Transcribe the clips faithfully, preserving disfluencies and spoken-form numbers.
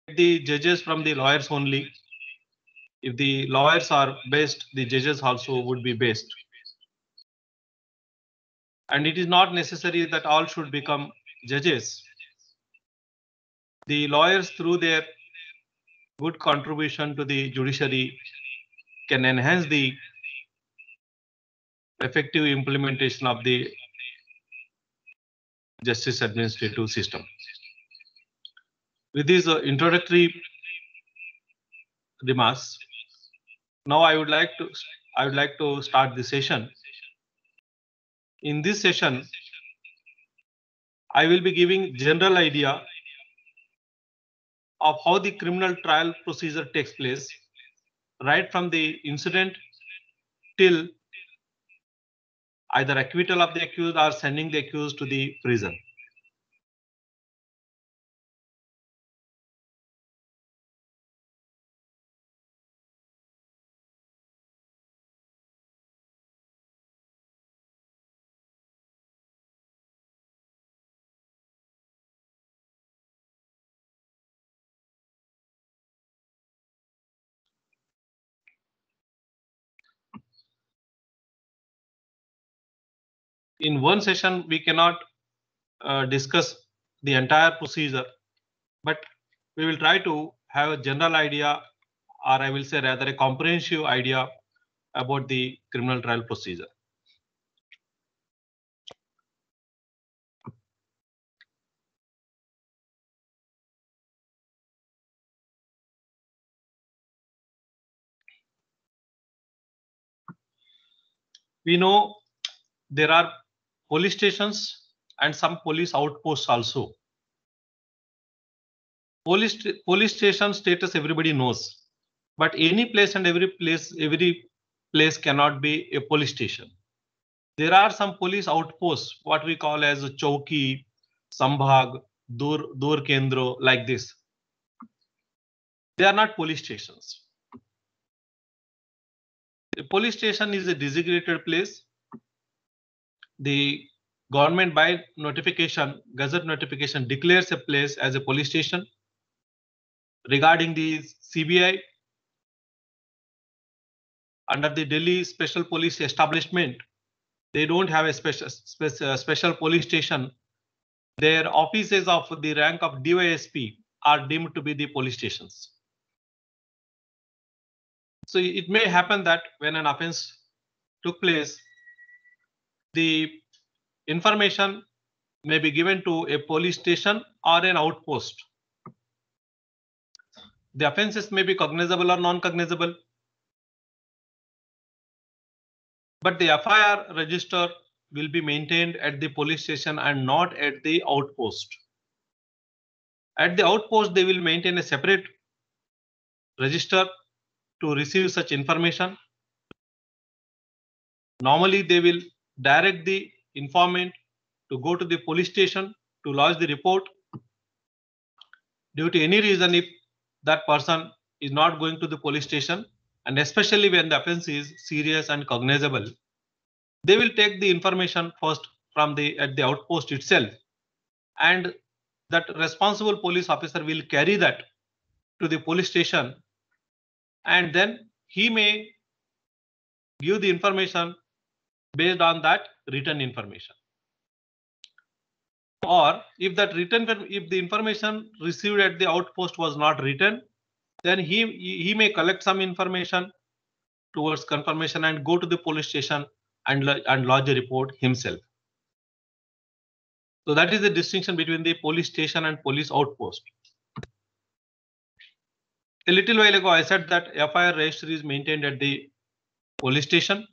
the judges from the lawyers only. If the lawyers are best, the judges also would be best. And it is not necessary that all should become judges. The lawyers, through their good contribution to the judiciary, can enhance the effective implementation of the justice administrative system. With these uh, introductory remarks, now I would like to I would like to start the session. In this session, I will be giving general idea of how the criminal trial procedure takes place, right from the incident till either acquittal of the accused or sending the accused to the prison. In one session, we cannot uh, discuss the entire procedure, but we will try to have a general idea, or I will say rather a comprehensive idea about the criminal trial procedure. We know there are police stations and some police outposts also. Police, police station status everybody knows, but any place and every place, every place cannot be a police station. There are some police outposts, what we call as Chowki, Sambhag, Dur, Dur Kendro, like this. They are not police stations. The police station is a designated place. The government by notification, gazette notification declares a place as a police station. Regarding the C B I, under the Delhi Special Police Establishment, they don't have a special, special, special police station. Their offices of the rank of D Y S P are deemed to be the police stations. So it may happen that when an offense took place, the information may be given to a police station or an outpost. The offenses may be cognizable or non-cognizable, but the F I R register will be maintained at the police station and not at the outpost. At the outpost, they will maintain a separate register to receive such information. Normally, they will direct the informant to go to the police station to lodge the report. Due to any reason, if that person is not going to the police station, and especially when the offense is serious and cognizable, they will take the information first from the at the outpost itself, and that responsible police officer will carry that to the police station, and then he may give the information based on that written information. Or if that written, if the information received at the outpost was not written, then he he may collect some information towards confirmation and go to the police station and, and lodge a report himself. So that is the distinction between the police station and police outpost. A little while ago, I said that F I R register is maintained at the police station.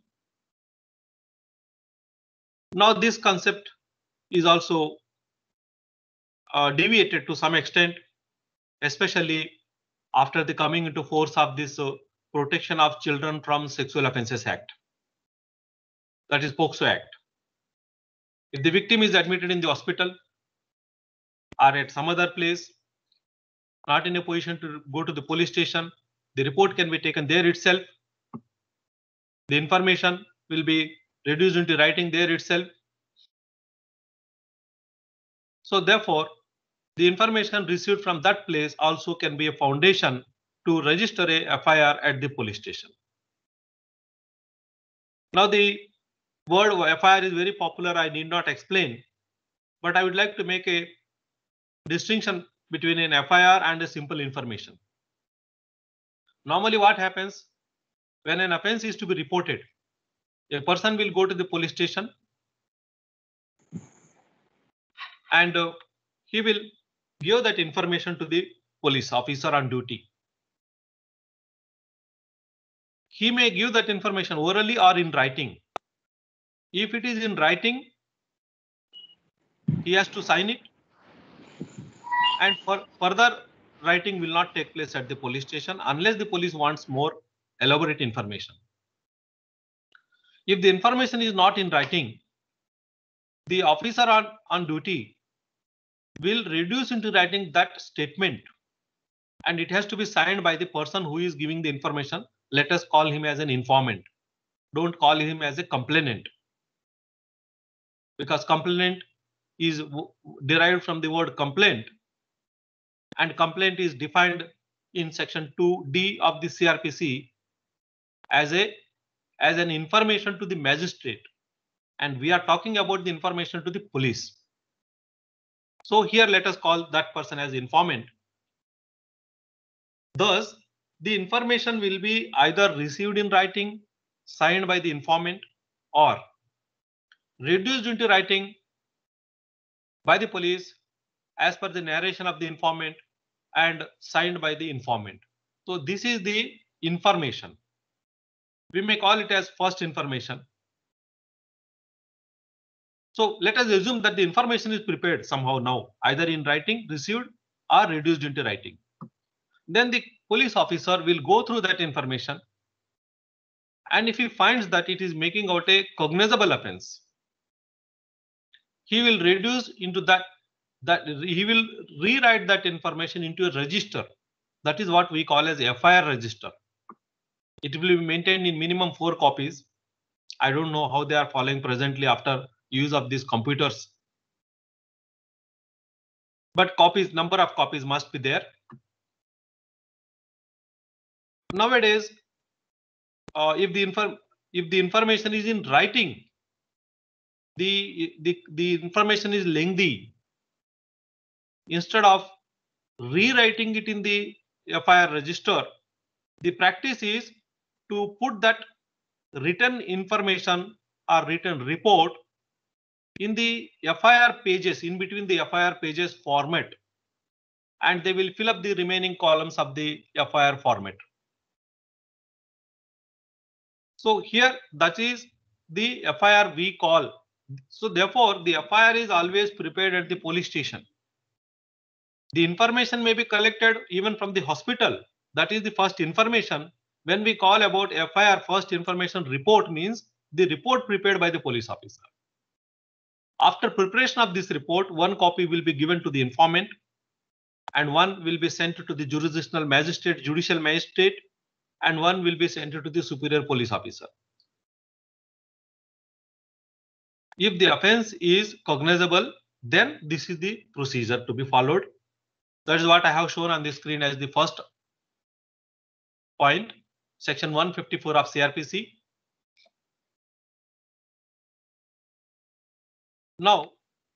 Now this concept is also uh, deviated to some extent, especially after the coming into force of this uh, Protection of Children from Sexual Offences Act. That is POCSO Act. If the victim is admitted in the hospital or at some other place, not in a position to go to the police station, the report can be taken there itself. The information will be reduced into writing there itself. So therefore, the information received from that place also can be a foundation to register a F I R at the police station. Now the word F I R is very popular, I need not explain, but I would like to make a distinction between an F I R and a simple information. Normally what happens when an offense is to be reported, a person will go to the police station and uh, he will give that information to the police officer on duty. He may give that information orally or in writing. If it is in writing, he has to sign it, and for further writing will not take place at the police station unless the police wants more elaborate information. If the information is not in writing, the officer on, on duty will reduce into writing that statement, and it has to be signed by the person who is giving the information. Let us call him as an informant. Don't call him as a complainant, because complainant is derived from the word complaint, and complaint is defined in section two D of the C R P C as a as an information to the magistrate, and we are talking about the information to the police. So here let us call that person as informant. Thus, the information will be either received in writing, signed by the informant, or reduced into writing by the police as per the narration of the informant and signed by the informant. So this is the information. We may call it as first information. So let us assume that the information is prepared somehow now, either in writing, received, or reduced into writing. Then the police officer will go through that information, and if he finds that it is making out a cognizable offense, he will reduce into that, that he will rewrite that information into a register. That is what we call as F I R register. It will be maintained in minimum four copies. I don't know how they are following presently after use of these computers, but copies, number of copies must be there. Nowadays, uh, if the inform if the information is in writing, the, the the information is lengthy. Instead of rewriting it in the F I R register, the practice is to put that written information or written report in the F I R pages, in between the F I R pages format, and they will fill up the remaining columns of the F I R format. So here that is the F I R we call. So therefore the F I R is always prepared at the police station. The information may be collected even from the hospital. That is the first information. When we call about F I R first information report, means the report prepared by the police officer. After preparation of this report, one copy will be given to the informant and one will be sent to the jurisdictional magistrate, judicial magistrate, and one will be sent to the superior police officer. If the offense is cognizable, then this is the procedure to be followed. That is what I have shown on the screen as the first point, section one fifty-four of C R P C. Now,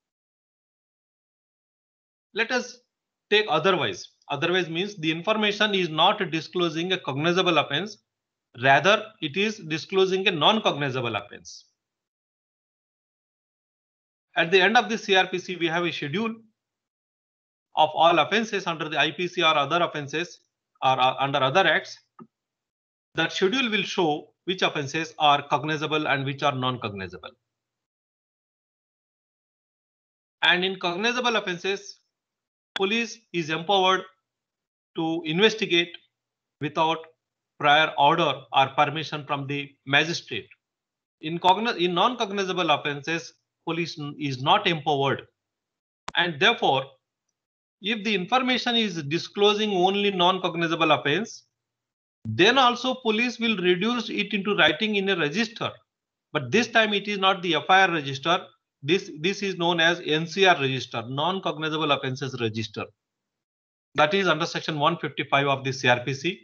let us take otherwise. Otherwise means the information is not disclosing a cognizable offense, rather it is disclosing a non-cognizable offense. At the end of the C R P C, we have a schedule of all offenses under the I P C or other offenses or uh, under other acts. That schedule will show which offenses are cognizable and which are non-cognizable. And in cognizable offenses, police is empowered to investigate without prior order or permission from the magistrate. In, in non-cognizable offenses, police is not empowered, and therefore, if the information is disclosing only non-cognizable offense, then also police will reduce it into writing in a register. But this time it is not the F I R register, this, this is known as N C R register, non-cognizable offences register. That is under section one fifty-five of the C R P C.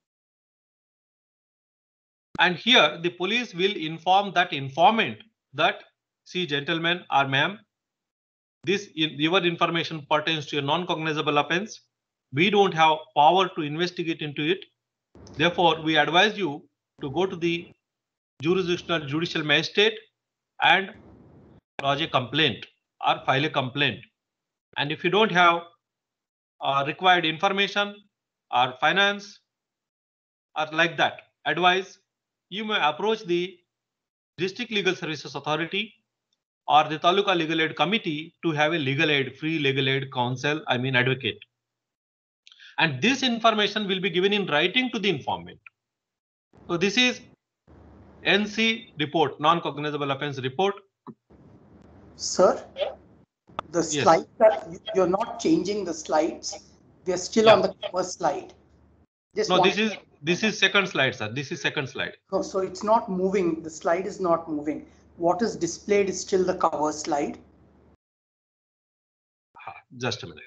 And here the police will inform that informant that, see gentlemen or ma'am, this your information pertains to a non-cognizable offence. We don't have power to investigate into it. Therefore, we advise you to go to the jurisdictional judicial magistrate and lodge a complaint or file a complaint. And if you don't have uh, required information or finance or like that advice, you may approach the District Legal Services Authority or the Taluka Legal Aid Committee to have a legal aid, free legal aid counsel, I mean advocate. And this information will be given in writing to the informant. So this is N C report, non-cognizable offence report. Sir, the Yes. slide that you're not changing the slides. They're still Yeah. on the first slide. Just No, one- this is this is second slide, sir. This is second slide. No, so it's not moving. The slide is not moving. What is displayed is still the cover slide. Just a minute.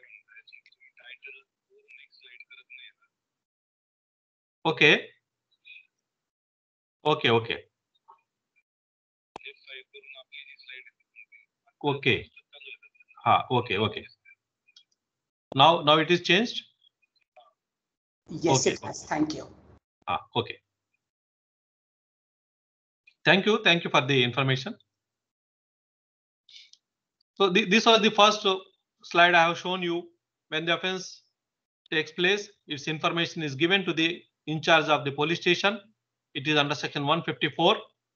Okay. Okay, okay. Okay. Ha, okay, okay. Now, now it is changed. Yes, Okay. it has. Thank you. Ah, okay. Thank you. Thank you for the information. So th this was the first uh, slide I have shown you. When the offence takes place, its information is given to the in charge of the police station. It is under section one fifty-four.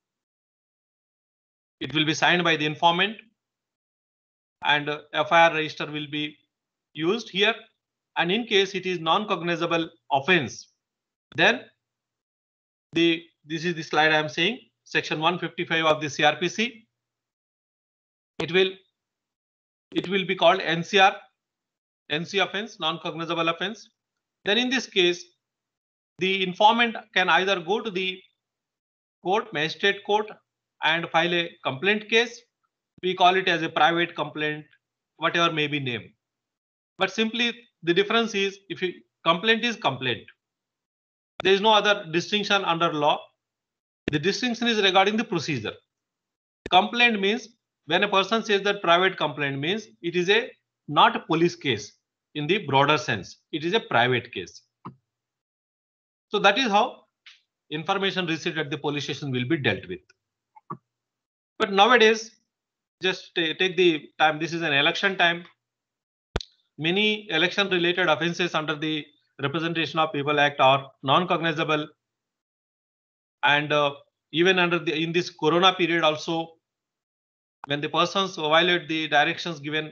It will be signed by the informant and uh, F I R register will be used here. And in case it is non-cognizable offence, then the this is the slide I am saying, section one fifty-five of the C R P C. It will it will be called N C R, N C offence, non-cognizable offence. Then in this case, the informant can either go to the court, magistrate court, and file a complaint case. We call it as a private complaint, whatever may be named. But simply the difference is, if you complaint is complaint, there is no other distinction under law. The distinction is regarding the procedure. Complaint means when a person says that private complaint means it is a not a police case in the broader sense. It is a private case. So that is how information received at the police station will be dealt with. But nowadays, just take the time. This is an election time. Many election related offences under the Representation of People Act are non-cognizable, and uh, even under the in this corona period also, when the persons violate the directions given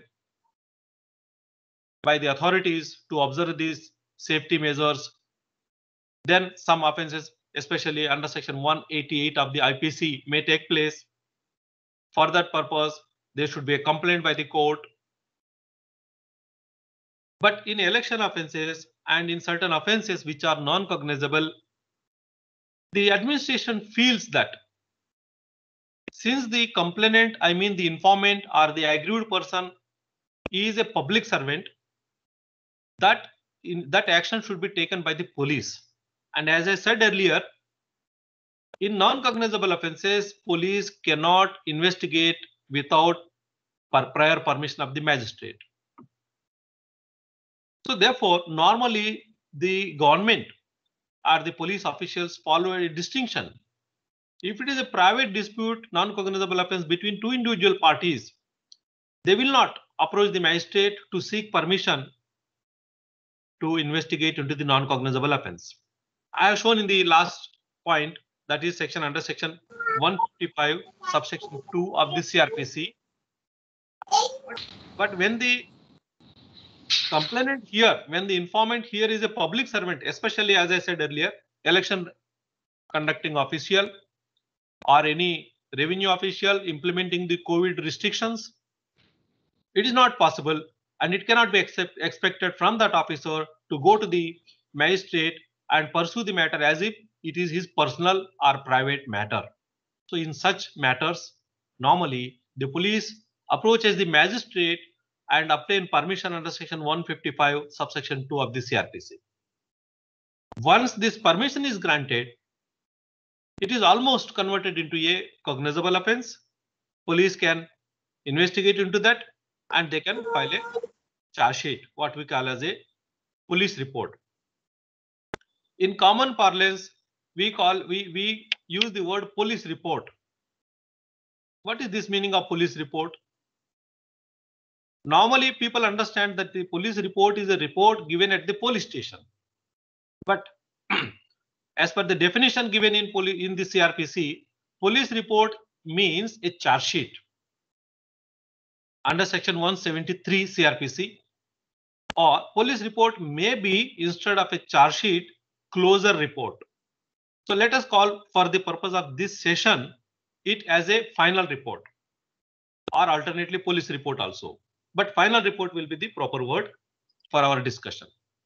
by the authorities to observe these safety measures, then some offences, especially under section one eighty-eight of the I P C, may take place. For that purpose, there should be a complaint by the court. But in election offences and in certain offences which are non-cognizable, the administration feels that since the complainant, I mean the informant or the aggrieved person, is a public servant, that in that action should be taken by the police. And as I said earlier, in non-cognizable offences, police cannot investigate without prior permission of the magistrate. So therefore, normally the government or the police officials follow a distinction. If it is a private dispute, non-cognizable offence between two individual parties, they will not approach the magistrate to seek permission to investigate into the non-cognizable offence. I have shown in the last point, that is section under section one fifty-five subsection two of the C R P C. But when the complainant here, when the informant here is a public servant, especially as I said earlier, election conducting official or any revenue official implementing the COVID restrictions, it is not possible and it cannot be accept, expected from that officer to go to the magistrate and pursue the matter as if it is his personal or private matter. So in such matters, normally the police approaches the magistrate and obtain permission under section one fifty-five subsection two of the C R P C. Once this permission is granted, it is almost converted into a cognizable offense. Police can investigate into that and they can file a charge sheet, what we call as a police report. In common parlance, we call we we use the word police report. What is this meaning of police report? Normally, people understand that the police report is a report given at the police station. But as per the definition given in, in the C R P C, police report means a charge sheet. Under section one seventy-three C R P C, or police report may be, instead of a charge sheet, closure report. So let us call, for the purpose of this session, it as a final report, or alternately police report also. But final report will be the proper word for our discussion.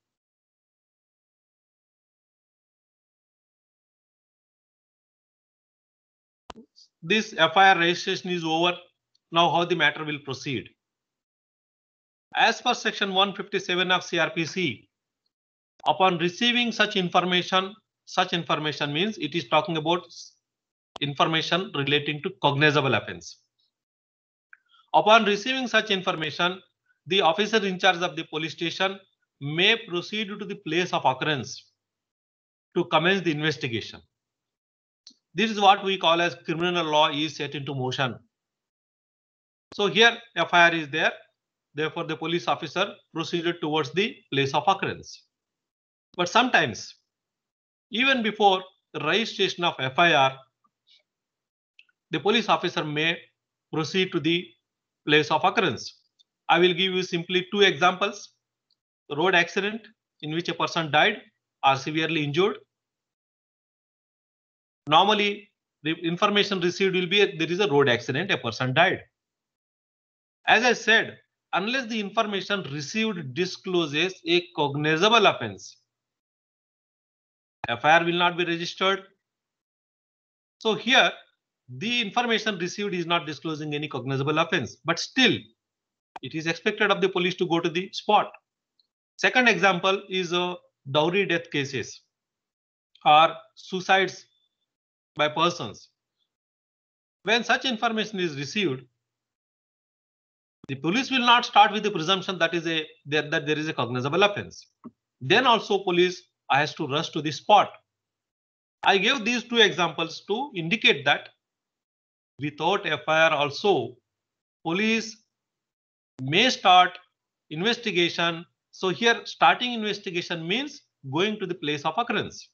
This F I R registration is over. Now how the matter will proceed? As per section one fifty-seven of C R P C, upon receiving such information, such information means it is talking about information relating to cognizable offense. Upon receiving such information, the officer in charge of the police station may proceed to the place of occurrence to commence the investigation. This is what we call as criminal law is set into motion. So here F I R is there. Therefore, the police officer proceeded towards the place of occurrence. But sometimes, even before the registration of F I R, the police officer may proceed to the place of occurrence. I will give you simply two examples. Road accident in which a person died or severely injured. Normally, the information received will be there is a road accident, a person died. As I said, unless the information received discloses a cognizable offense, F I R will not be registered. So here, the information received is not disclosing any cognizable offense, but still, it is expected of the police to go to the spot. Second example is a dowry death cases or suicides by persons. When such information is received, the police will not start with the presumption that is a that, that there is a cognizable offense. Then also police has to rush to the spot. I gave these two examples to indicate that without F I R also, police may start investigation. So here starting investigation means going to the place of occurrence.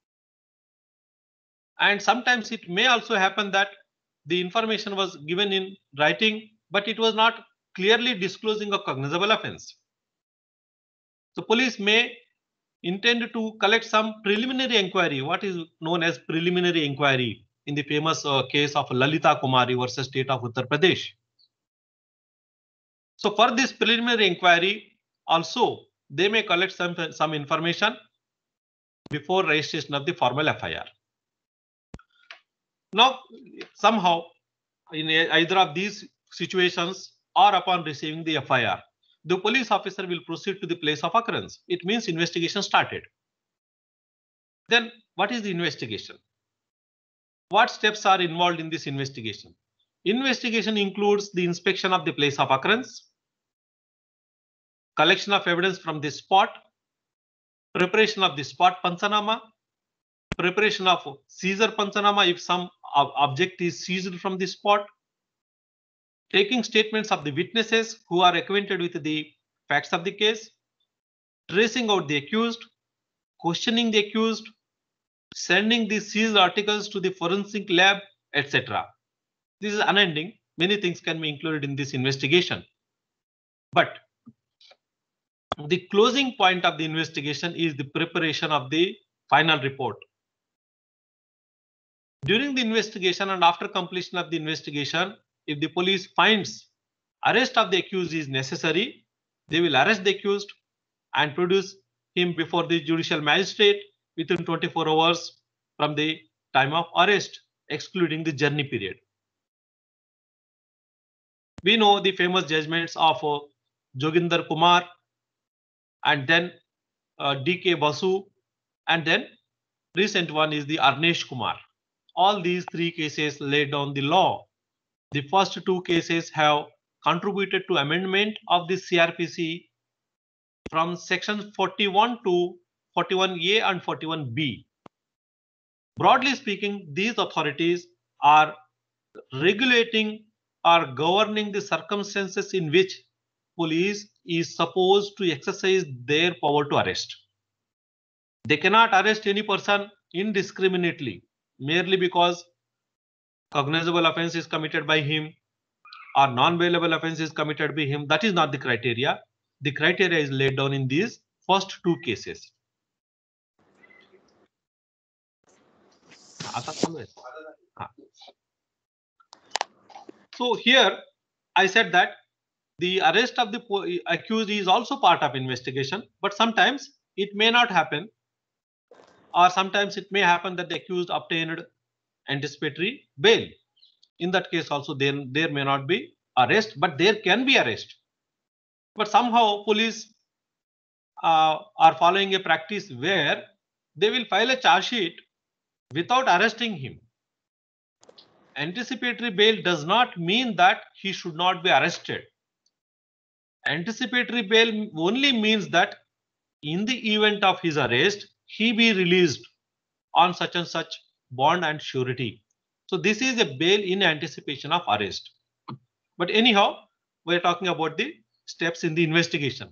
And sometimes it may also happen that the information was given in writing, but it was not clearly disclosing a cognizable offense. So police may intend to collect some preliminary inquiry, what is known as preliminary inquiry in the famous uh, case of Lalita Kumari versus State of Uttar Pradesh. So for this preliminary inquiry, also they may collect some, some information before registration of the formal F I R. Now, somehow in either of these situations or upon receiving the F I R, the police officer will proceed to the place of occurrence. It means investigation started. Then what is the investigation? What steps are involved in this investigation? Investigation includes the inspection of the place of occurrence, collection of evidence from the spot, preparation of the spot Panchanama, preparation of seizure Panchanama if some object is seized from the spot, taking statements of the witnesses who are acquainted with the facts of the case, tracing out the accused, questioning the accused, sending the seized articles to the forensic lab, et cetera. This is unending. Many things can be included in this investigation. But the closing point of the investigation is the preparation of the final report. During the investigation and after completion of the investigation, if the police finds arrest of the accused is necessary, they will arrest the accused and produce him before the judicial magistrate within twenty-four hours from the time of arrest, excluding the journey period. We know the famous judgments of uh, Joginder Kumar, and then uh, D K Basu, and then recent one is the Arnesh Kumar. All these three cases laid down the law. The first two cases have contributed to amendment of the C R P C from section forty-one to forty-one A and forty-one B. Broadly speaking, these authorities are regulating or governing the circumstances in which police is supposed to exercise their power to arrest. They cannot arrest any person indiscriminately merely because cognizable offense is committed by him or non-bailable offense is committed by him. That is not the criteria. The criteria is laid down in these first two cases. So here I said that the arrest of the accused is also part of investigation, but sometimes it may not happen, or sometimes it may happen that the accused obtained anticipatory bail. In that case also there, there may not be arrest, but there can be arrest. But somehow police uh, are following a practice where they will file a charge sheet without arresting him. Anticipatory bail does not mean that he should not be arrested. Anticipatory bail only means that in the event of his arrest, he be released on such and such bond and surety. So this is a bail in anticipation of arrest. But anyhow, we're talking about the steps in the investigation.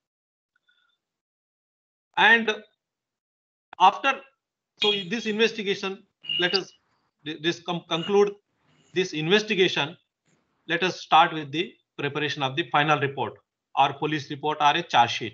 And after, so this investigation, let us this conclude this investigation. Let us start with the preparation of the final report or police report or a charge sheet.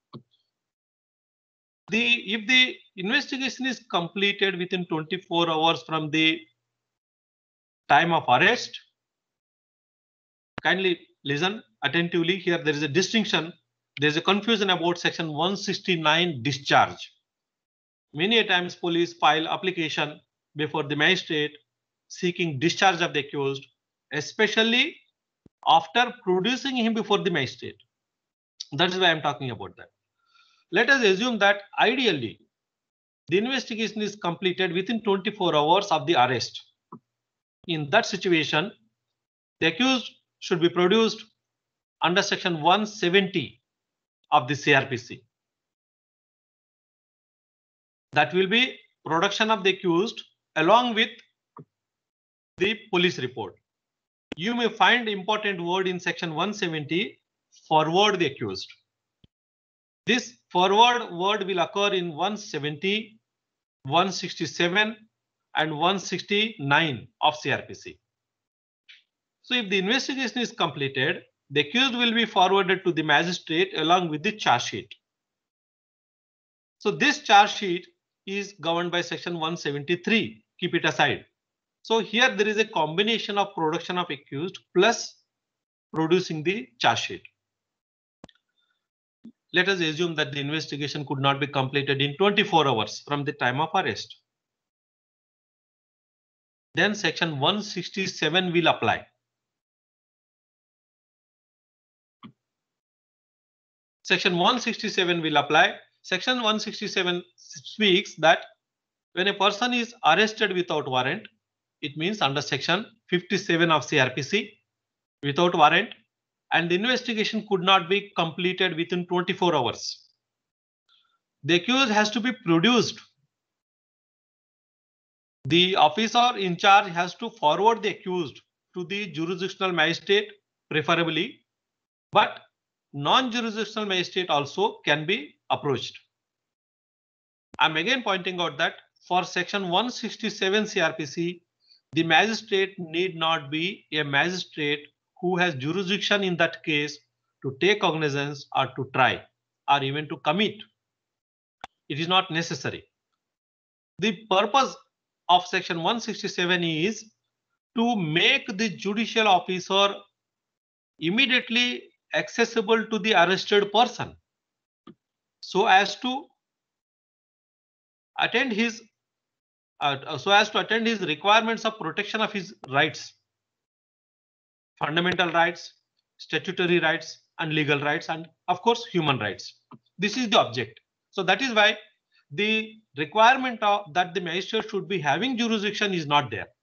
The if the investigation is completed within twenty-four hours from the time of arrest, kindly listen attentively. Here there is a distinction. There is a confusion about section one sixty-nine discharge. Many a times police file application before the magistrate seeking discharge of the accused, especially after producing him before the magistrate. That is why I'm talking about that. Let us assume that ideally the investigation is completed within twenty-four hours of the arrest. In that situation, the accused should be produced under section one seventy of the C R P C. That will be production of the accused along with the police report. You may find important word in section one seventy, forward the accused. This forward word will occur in one seventy, one sixty-seven and one sixty-nine of C R P C. So if the investigation is completed, the accused will be forwarded to the magistrate along with the charge sheet. So this charge sheet is governed by section one seventy-three. Keep it aside. So here there is a combination of production of accused plus producing the charge sheet. Let us assume that the investigation could not be completed in twenty-four hours from the time of arrest. Then section one sixty-seven will apply. Section one sixty-seven will apply. Section one sixty-seven speaks that when a person is arrested without warrant, it means under section fifty-seven of C R P C, without warrant, and the investigation could not be completed within twenty-four hours. The accused has to be produced. The officer in charge has to forward the accused to the jurisdictional magistrate, preferably, but non-jurisdictional magistrate also can be approached. I'm again pointing out that for section one sixty-seven C R P C, the magistrate need not be a magistrate who has jurisdiction in that case to take cognizance or to try or even to commit. It is not necessary. The purpose of section one sixty-seven is to make the judicial officer immediately accessible to the arrested person so as to attend his uh, so as to attend his requirements of protection of his rights. fundamental rights, statutory rights, and legal rights, and of course, human rights. This is the object. So that is why the requirement of that the magistrate should be having jurisdiction is not there.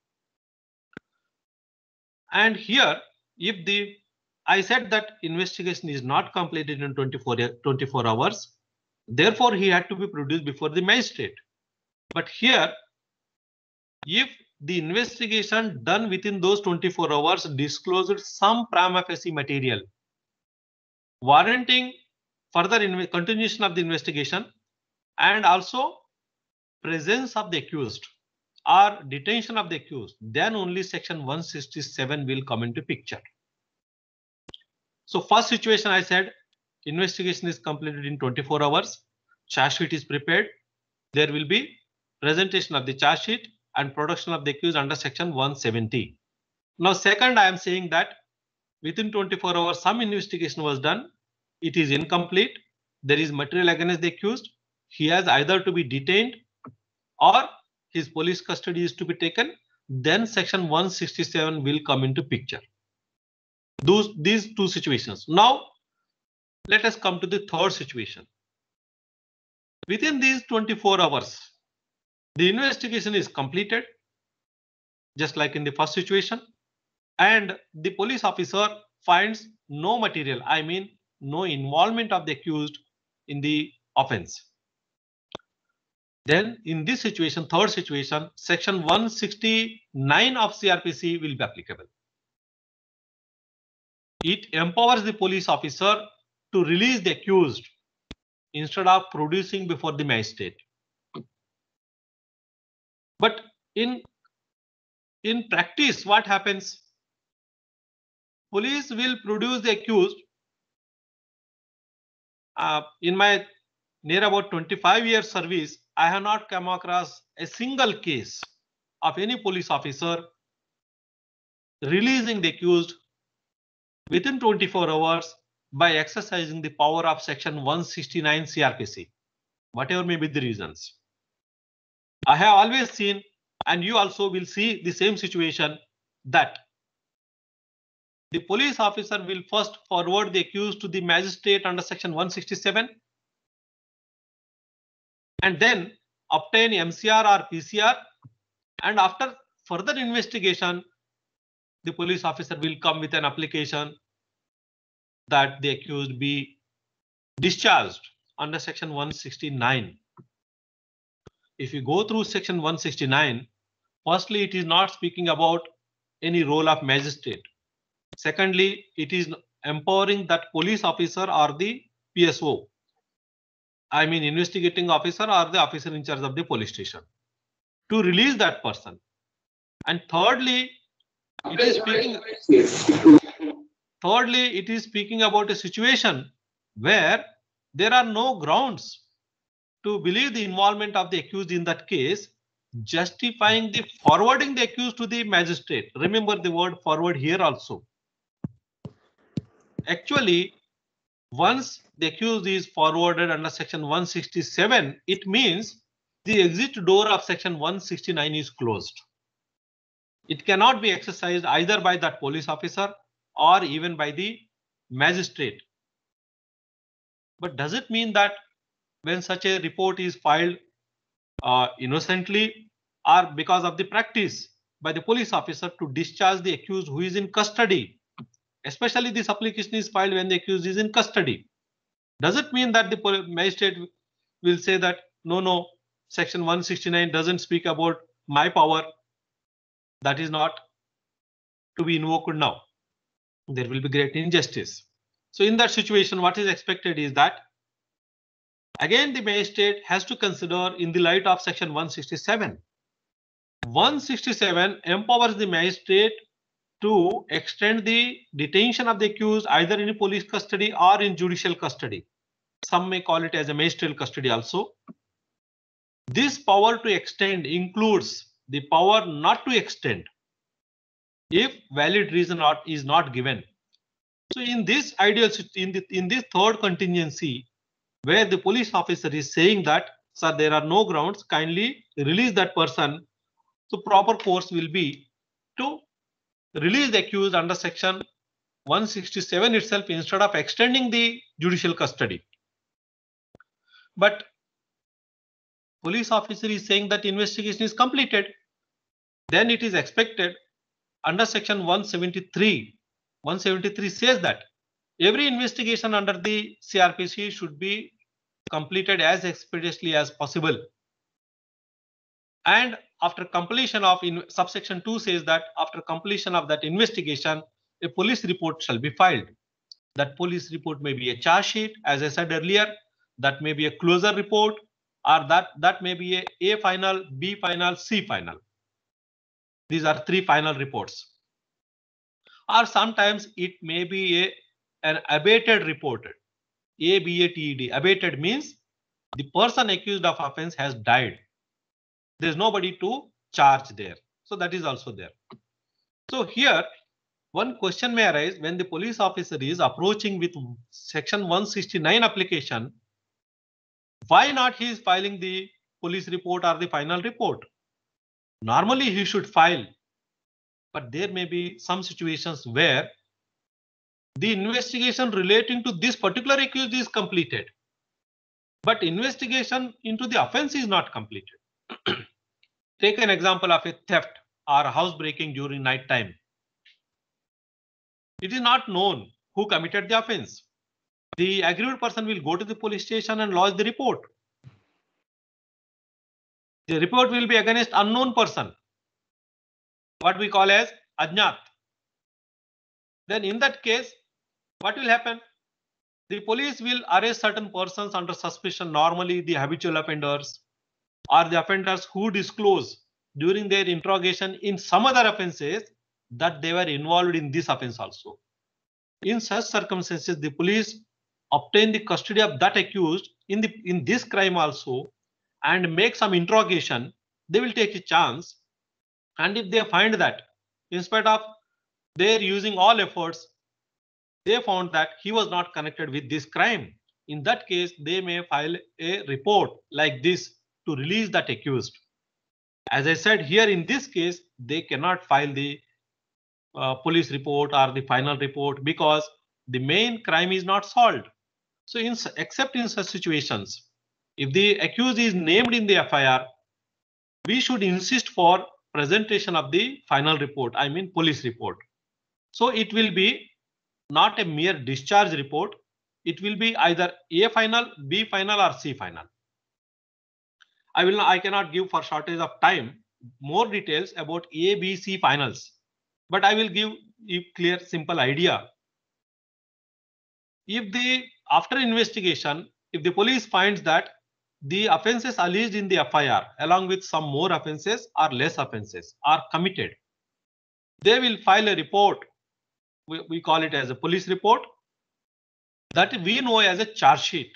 And here, if the I said that investigation is not completed in twenty-four, twenty-four hours, therefore he had to be produced before the magistrate. But here, if the investigation done within those twenty-four hours disclosed some prima facie material warranting further continuation of the investigation and also presence of the accused or detention of the accused, then only section one sixty-seven will come into picture. So first situation I said, investigation is completed in twenty-four hours, charge sheet is prepared, there will be presentation of the charge sheet and production of the accused under section one seventy. Now second, I am saying that within twenty-four hours some investigation was done, it is incomplete, there is material against the accused, he has either to be detained or his police custody is to be taken, then section one sixty-seven will come into picture. Those these two situations. Now let us come to the third situation. Within these twenty-four hours, the investigation is completed, just like in the first situation, and the police officer finds no material, I mean no involvement of the accused in the offense. Then in this situation, third situation, section one sixty-nine of C R P C will be applicable. It empowers the police officer to release the accused instead of producing before the magistrate. But in, in practice, what happens? Police will produce the accused. Uh, in my near about twenty-five years service, I have not come across a single case of any police officer releasing the accused within twenty-four hours by exercising the power of section one sixty-nine C R P C, whatever may be the reasons. I have always seen, and you also will see the same situation, that the police officer will first forward the accused to the magistrate under section one sixty-seven and then obtain M C R or P C R, and after further investigation, the police officer will come with an application that the accused be discharged under section one sixty-nine. If you go through section one sixty-nine, firstly, it is not speaking about any role of magistrate. Secondly, it is empowering that police officer or the P S O, I mean investigating officer or the officer in charge of the police station, to release that person. And thirdly, it is speaking, thirdly, it is speaking about a situation where there are no grounds to believe the involvement of the accused in that case, justifying the forwarding the accused to the magistrate. Remember the word forward here also. Actually, once the accused is forwarded under section one sixty-seven, it means the exit door of section one sixty-nine is closed. It cannot be exercised either by that police officer or even by the magistrate. But does it mean that when such a report is filed uh, innocently or because of the practice by the police officer to discharge the accused who is in custody, especially this application is filed when the accused is in custody, does it mean that the magistrate will say that no, no, section one sixty-nine doesn't speak about my power? That is not to be invoked now. There will be great injustice. So in that situation, what is expected is that again the magistrate has to consider in the light of section one sixty-seven. one sixty-seven empowers the magistrate to extend the detention of the accused either in police custody or in judicial custody. Some may call it as a ministerial custody also. This power to extend includes the power not to extend if valid reason is not given. So in this ideal, in, the, in this third contingency, where the police officer is saying that, sir, there are no grounds, kindly release that person, so proper course will be to release the accused under section one sixty-seven itself instead of extending the judicial custody. But police officer is saying that investigation is completed. Then it is expected under section one seventy-three. one seventy-three says that every investigation under the C R P C should be completed as expeditiously as possible. And after completion of in subsection two says that after completion of that investigation, a police report shall be filed. That police report may be a charge sheet, as I said earlier, that may be a closure report, or that, that may be a A final, B final, C final. These are three final reports. Or sometimes it may be a, an abated report. A B A T E D. Abated means the person accused of offense has died. There is nobody to charge there. So that is also there. So here, one question may arise when the police officer is approaching with section one sixty-nine application. Why not he is filing the police report or the final report? Normally he should file, but there may be some situations where the investigation relating to this particular accused is completed, but investigation into the offense is not completed. Take an example of a theft or housebreaking during night time. It is not known who committed the offense. The aggrieved person will go to the police station and lodge the report. The report will be against unknown person, what we call as ajnat. Then in that case, what will happen? The police will arrest certain persons under suspicion, normally the habitual offenders or the offenders who disclose during their interrogation in some other offences that they were involved in this offense also. In such circumstances, the police obtain the custody of that accused in the in this crime also and make some interrogation. They will take a chance, and if they find that in spite of their using all efforts, they found that he was not connected with this crime. In that case, they may file a report like this to release that accused. As I said here, in this case, they cannot file the uh, police report or the final report because the main crime is not solved. So in, except in such situations, if the accused is named in the F I R, we should insist for presentation of the final report, I mean police report. So it will be not a mere discharge report. It will be either A final, B final or C final. I will I cannot give for shortage of time more details about A, B, C finals, but I will give a clear, simple idea. If the after investigation, if the police finds that the offences alleged in the F I R along with some more offences or less offences are committed, they will file a report. We, we call it as a police report that we know as a charge sheet.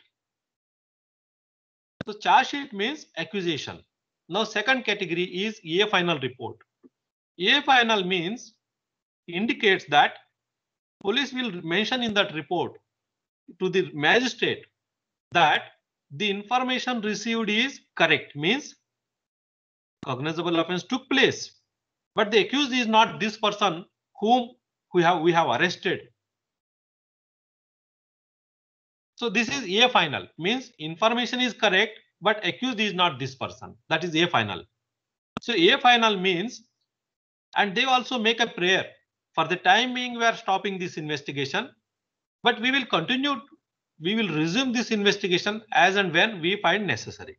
So charge sheet means accusation. Now second category is A final report. A final means indicates that police will mention in that report to the magistrate that the information received is correct, means cognizable offense took place, but the accused is not this person whom we have we have arrested. So this is A final, means information is correct, but accused is not this person. That is A final. So A final means, and they also make a prayer for the time being we are stopping this investigation, but we will continue, we will resume this investigation as and when we find necessary.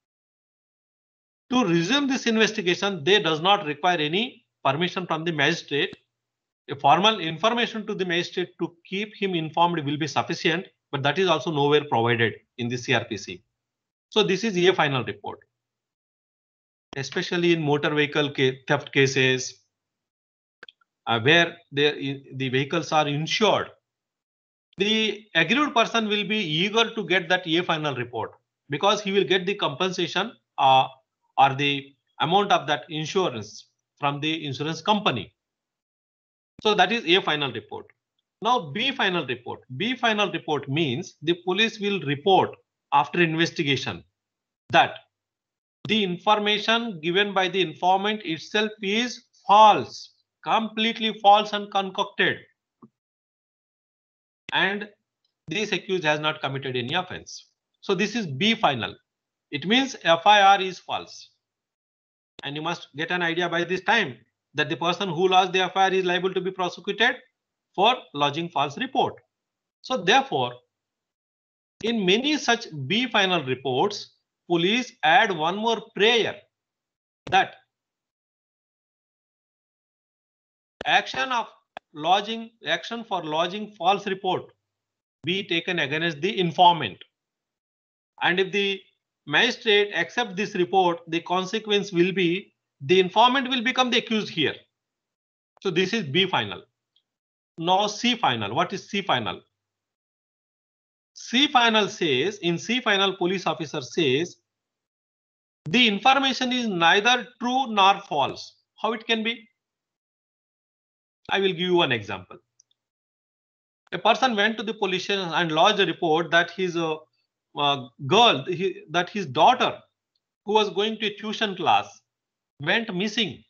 To resume this investigation, they does not require any permission from the magistrate. A formal information to the magistrate to keep him informed will be sufficient, but that is also nowhere provided in the C R P C. So this is A final report. Especially in motor vehicle theft cases, uh, where the, the vehicles are insured, the aggrieved person will be eager to get that A final report because he will get the compensation uh, or the amount of that insurance from the insurance company. So that is A final report. Now B final report. B final report means the police will report after investigation that the information given by the informant itself is false. completely false and concocted, and this accused has not committed any offense. So this is B final. It means F I R is false. And you must get an idea by this time that the person who lodged the F I R is liable to be prosecuted for lodging false report. So therefore, in many such B final reports, police add one more prayer that action of lodging, action for lodging false report be taken against the informant. And if the magistrate accepts this report, the consequence will be the informant will become the accused here. So this is B final. Now C final. What is C final? C final says, in C final, police officer says, the information is neither true nor false. How it can be? I will give you one example. A person went to the police station and lodged a report that his uh, uh, girl, he, that his daughter, who was going to a tuition class, went missing.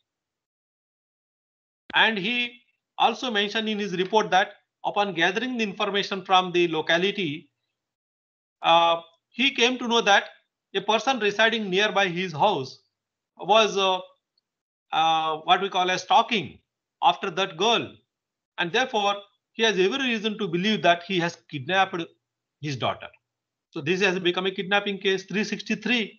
And he also mentioned in his report that upon gathering the information from the locality, uh, he came to know that a person residing nearby his house was uh, uh, what we call as stalking after that girl, and therefore he has every reason to believe that he has kidnapped his daughter. So this has become a kidnapping case three sixty-three.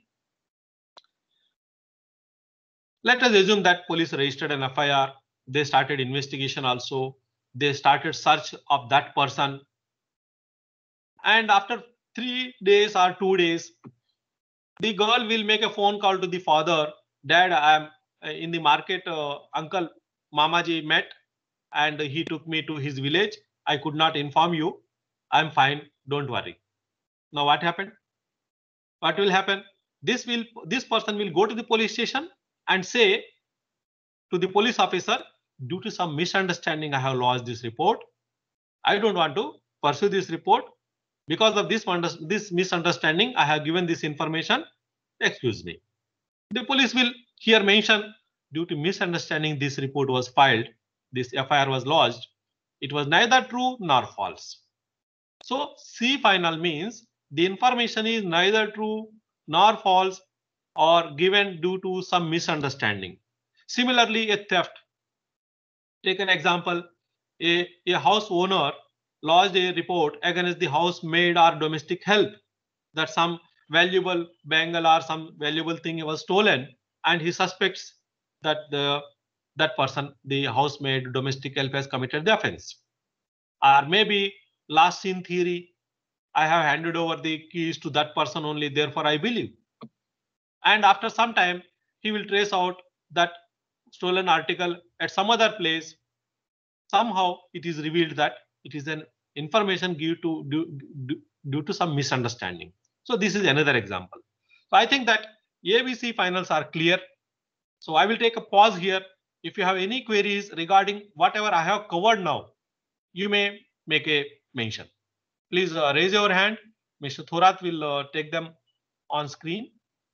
Let us assume that police registered an F I R. They started investigation also. They started search of that person. And after three days or two days, the girl will make a phone call to the father. Dad, I am in the market. Uh, Uncle Mamaji met and he took me to his village. I could not inform you. I'm fine. Don't worry. Now what happened? What will happen? This will this person will go to the police station and say to the police officer, due to some misunderstanding, I have lodged this report. I don't want to pursue this report. Because of this, this misunderstanding, I have given this information. Excuse me. The police will here mention, due to misunderstanding, this report was filed. This F I R was lodged. It was neither true nor false. So C final means the information is neither true nor false or given due to some misunderstanding. Similarly, a theft. Take an example. A, a house owner lodged a report against the housemaid or domestic help that some valuable bangle or some valuable thing was stolen, and he suspects that the that person, the housemaid, domestic help, has committed the offense. Or maybe last seen theory, I have handed over the keys to that person only, therefore I believe. And after some time, he will trace out that stolen article at some other place. Somehow it is revealed that it is an information due to due, due, due to some misunderstanding. So this is another example. So I think that A B C finals are clear. So I will take a pause here. If you have any queries regarding whatever I have covered now, you may make a mention. Please uh, raise your hand. Mister Thorat will uh, take them on screen.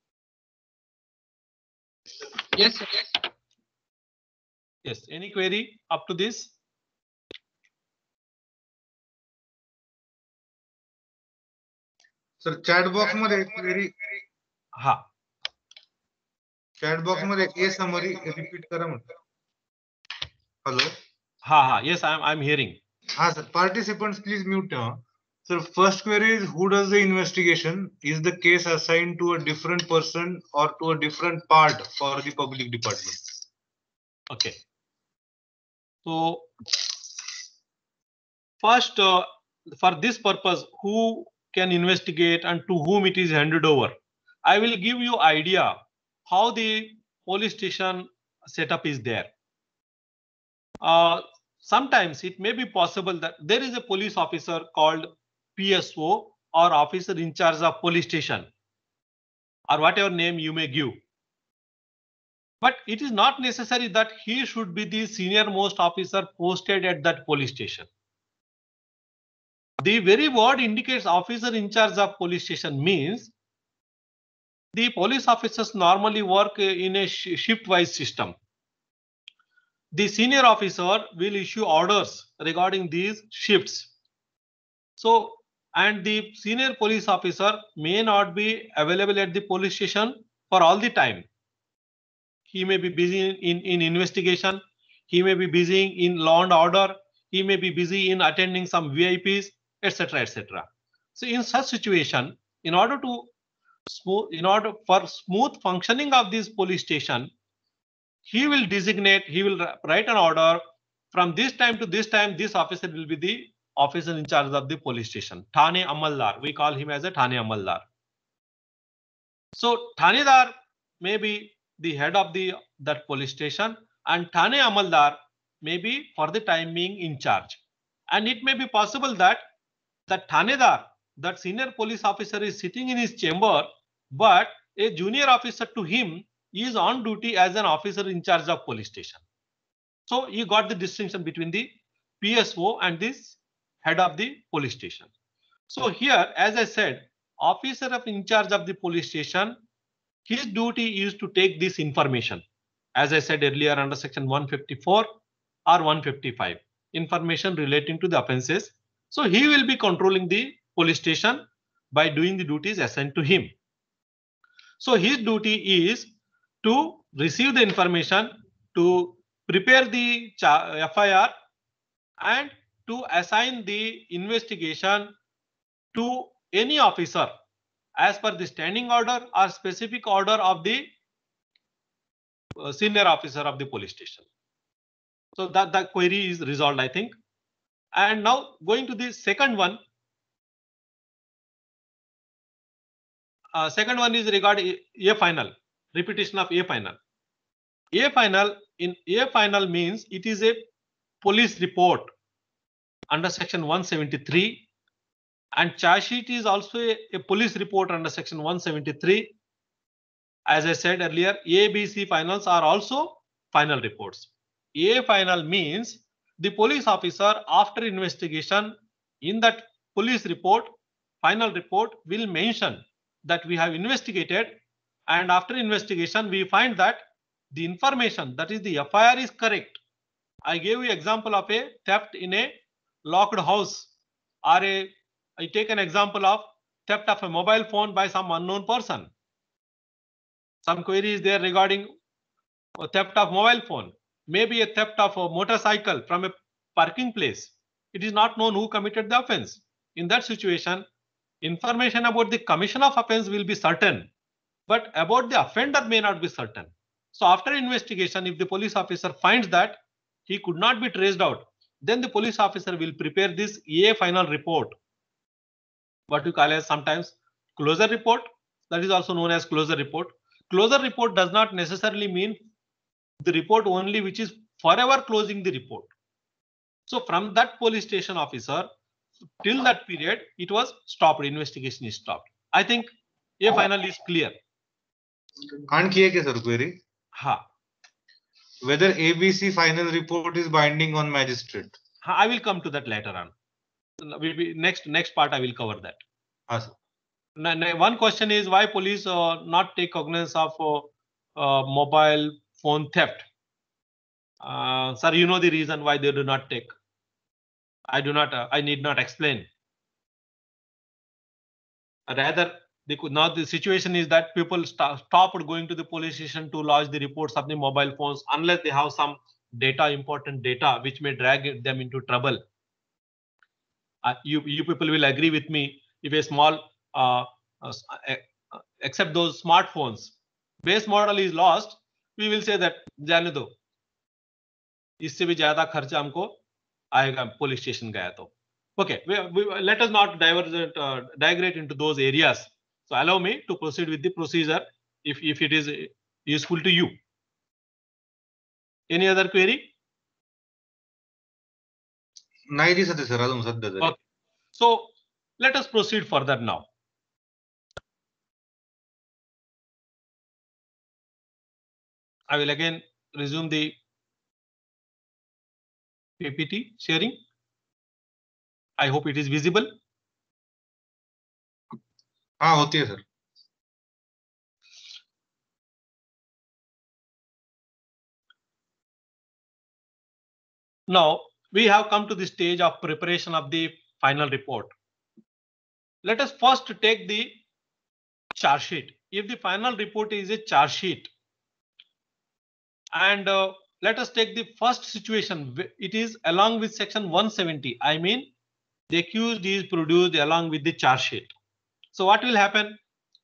Yes, sir. Yes. Any query up to this? Sir chat box मध्ये query हा chat box मध्ये a summary repeat करा म्हटलं. Hello हा हा yes I am I am hearing. हा sir participants please mute. Sir, first query is who does the investigation? Is the case assigned to a different person or to a different part for the public department? Okay. So first, uh, for this purpose, who can investigate and to whom it is handed over? I will give you idea how the police station setup is there. Uh, sometimes it may be possible that there is a police officer called P S O or officer in charge of police station or whatever name you may give. But it is not necessary that he should be the senior most officer posted at that police station. The very word indicates officer in charge of police station means the police officers normally work in a shift wise system. the senior officer will issue orders regarding these shifts. So, and the senior police officer may not be available at the police station for all the time. He may be busy in, in, in investigation. He may be busy in law and order. He may be busy in attending some V I Ps, et cetera, et cetera. So in such situation, in order to smooth, in order for smooth functioning of this police station, he will designate, he will write an order from this time to this time. This officer will be the officer in charge of the police station. Thane Amaldar. We call him as a Thane Amaldar. So Thanedar may be the head of the that police station, and Thane Amaldar may be for the time being in charge. And it may be possible that that Thanedar, that senior police officer, is sitting in his chamber, but a junior officer to him is on duty as an officer in charge of police station. So you got the distinction between the P S O and this head of the police station. So here, as I said, officer of in charge of the police station, his duty is to take this information, as I said earlier, under section one fifty-four or one fifty-five, information relating to the offences. So he will be controlling the police station by doing the duties assigned to him. So his duty is to receive the information, to prepare the F I R, and to assign the investigation to any officer as per the standing order or specific order of the uh, senior officer of the police station. So that the query is resolved, I think. And now going to the second one. Uh, second one is regarding A final, repetition of A final. A final, in A final means it is a police report under section one seventy-three, and charge sheet is also a, a police report under section one seventy-three. As I said earlier, A, B, C finals are also final reports. A final means the police officer, after investigation, in that police report, final report will mention that we have investigated, and after investigation we find that the information, that is the F I R, is correct. I gave you example of a theft in a locked house, or a, I take an example of theft of a mobile phone by some unknown person. Some query is there regarding a theft of mobile phone, maybe a theft of a motorcycle from a parking place. It is not known who committed the offense. In that situation, information about the commission of offense will be certain, but about the offender may not be certain. So after investigation, if the police officer finds that he could not be traced out, then the police officer will prepare this A final report, what we call as sometimes closure report, that is also known as closure report. Closure report does not necessarily mean the report only which is forever closing the report. So from that police station officer, till that period, it was stopped, investigation is stopped. I think A final is clear. Anki hai kya sir query? Ha. Whether A B C final report is binding on magistrate. Ha, I will come to that later on. We, we, next next part I will cover that. Ha, sir. Now, now one question is why police uh, not take cognizance of uh, uh, mobile phone theft? Uh, sir, you know the reason why they do not take. I do not. Uh, I need not explain. Rather, they could now the situation is that people st stopped going to the police station to lodge the reports of the mobile phones unless they have some data, important data, which may drag them into trouble. Uh, you you people will agree with me, if a small uh, uh, except those smartphones base model is lost, we will say that जाने दो, इससे भी ज्यादा खर्चा हमको आएगा police station गया तो. Okay, we, we, let us not diverge, uh, digress into those areas. So allow me to proceed with the procedure if, if it is useful to you. Any other query? नाही दिसत आहे sir अजून सध्या तरी. Okay. So let us proceed further now. I will again resume the P P T sharing. I hope it is visible. हाँ होती है sir. Now we have come to the stage of preparation of the final report. Let us first take the charge sheet. If the final report is a charge sheet, and uh, let us take the first situation. It is along with section one seventy. I mean, the accused is produced along with the charge sheet. So what will happen?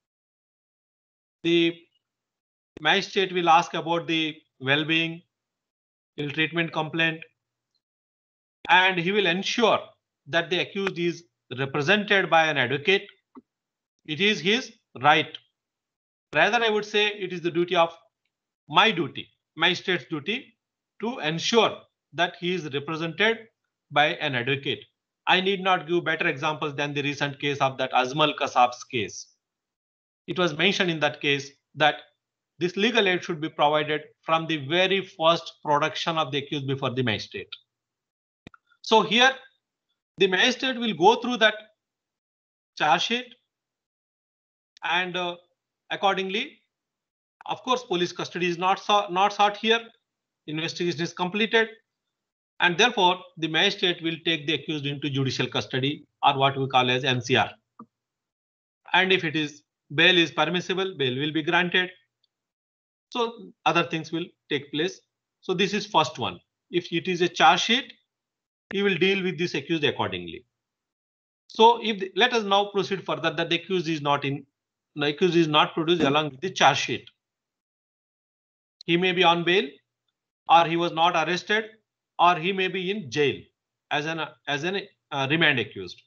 The magistrate will ask about the well-being, ill-treatment complaint, and he will ensure that the accused is represented by an advocate. It is his right. Rather, I would say it is the duty of my duty, my state's duty, to ensure that he is represented by an advocate. I need not give better examples than the recent case of that Azmal Kasab's case. It was mentioned in that case that this legal aid should be provided from the very first production of the accused before the magistrate. So here, the magistrate will go through that charge sheet, and uh, accordingly, of course, police custody is not, sought, not sought here. Investigation is completed, and therefore the magistrate will take the accused into judicial custody, or what we call as M C R. And if it is bail is permissible, bail will be granted. So other things will take place. So this is first one. If it is a charge sheet, he will deal with this accused accordingly. So if the, let us now proceed further that the accused is not in, the accused is not produced along with the charge sheet. He may be on bail, or he was not arrested, or he may be in jail as an as an uh, remand accused.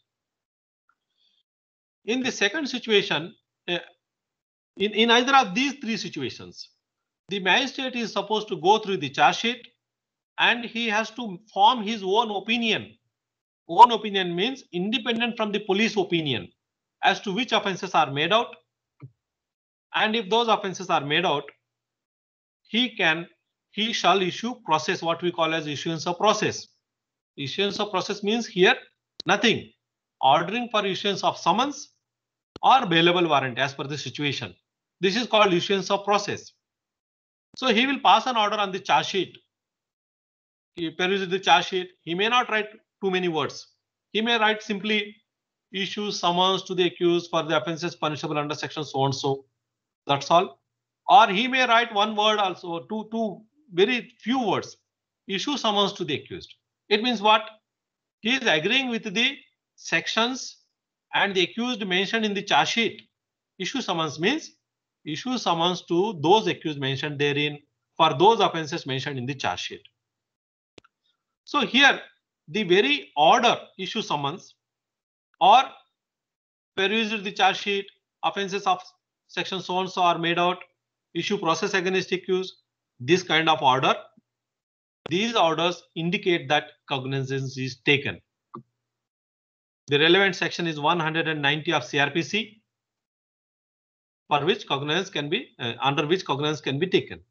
In the second situation, uh, in, in either of these three situations, the magistrate is supposed to go through the charge sheet, and he has to form his own opinion. Own opinion means independent from the police opinion as to which offences are made out. And if those offences are made out, he can, he shall issue process, what we call as issuance of process. Issuance of process means here nothing. Ordering for issuance of summons or bailable warrant as per the situation. This is called issuance of process. So he will pass an order on the charge sheet. He peruses the charge sheet. He may not write too many words. He may write simply issue summons to the accused for the offences punishable under section so and so. That's all. Or he may write one word also, two, two very few words. Issue summons to the accused. It means what? He is agreeing with the sections and the accused mentioned in the charge sheet. Issue summons means issue summons to those accused mentioned therein for those offences mentioned in the charge sheet. So here the very order issue summons or peruse the charge sheet, offences of section so and so are made out, issue process against accused, this kind of order. These orders indicate that cognizance is taken. The relevant section is one hundred ninety of C R P C, for which cognizance can be uh, under which cognizance can be taken.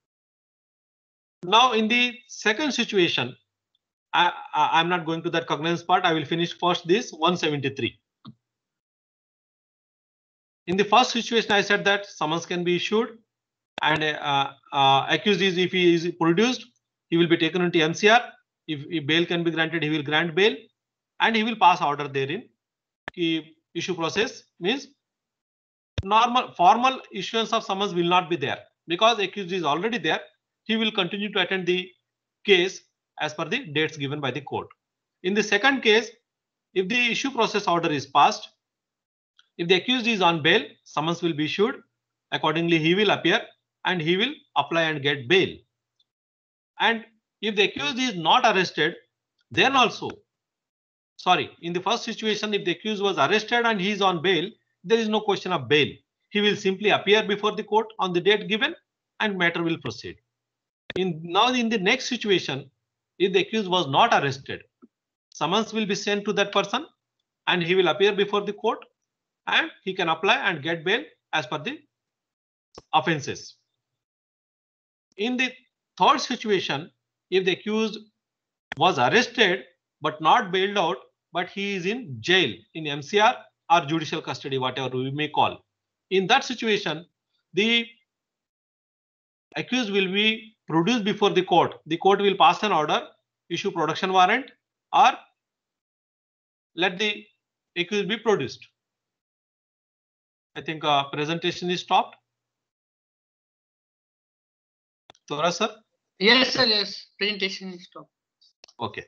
Now, in the second situation, I, I, I'm not going to that cognizance part. I will finish first this one seventy-three. In the first situation, I said that summons can be issued, and uh, uh, accused is, if he is produced, he will be taken into M C R. If, if bail can be granted, he will grant bail, and he will pass order therein. He issue process means normal formal issuance of summons will not be there because accused is already there. He will continue to attend the case as per the dates given by the court. In the second case, if the issue process order is passed, if the accused is on bail, summons will be issued. Accordingly, he will appear and he will apply and get bail. And if the accused is not arrested, then also, sorry, in the first situation, if the accused was arrested and he is on bail, there is no question of bail. He will simply appear before the court on the date given and matter will proceed. In now in the next situation, if the accused was not arrested, summons will be sent to that person and he will appear before the court and he can apply and get bail as per the offences. In the third situation, if the accused was arrested but not bailed out, but he is in jail in M C R or judicial custody, whatever we may call. In that situation, the accused will be produced before the court. The court will pass an order issue production warrant or let the accused be produced. I think uh, presentation is stopped. Tora sir? Yes, sir. Yes. Presentation is stopped. Okay.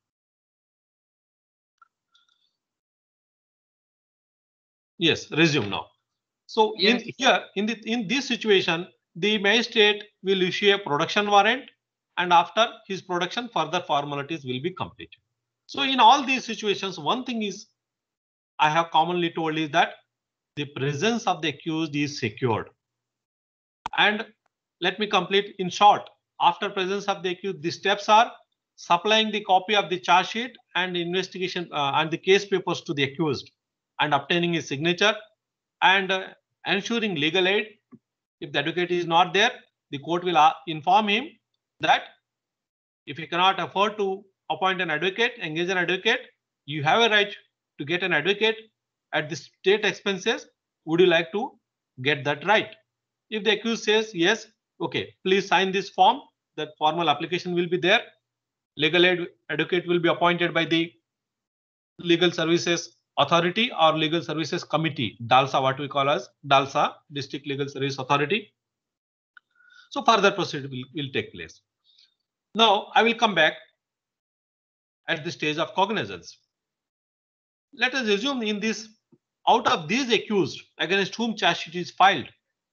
Yes, resume now. So Yes. in here, in the in this situation, the magistrate will issue a production warrant, and after his production, further formalities will be completed. So in all these situations, one thing is I have commonly told is that the presence of the accused is secured. And let me complete in short. After presence of the accused, the steps are supplying the copy of the charge sheet and investigation uh, and the case papers to the accused and obtaining his signature and uh, ensuring legal aid. If the advocate is not there, the court will uh, inform him that if you cannot afford to appoint an advocate, engage an advocate, you have a right to get an advocate at the state expenses. Would you like to get that right? If the accused says yes, okay, please sign this form. That formal application will be there. Legal aid advocate will be appointed by the Legal Services Authority or Legal Services Committee, DALSA, what we call as DALSA, District Legal Service Authority. So further procedure will, will take place. Now I will come back at the stage of cognizance. Let us assume in this, out of these accused against whom charge sheet is filed,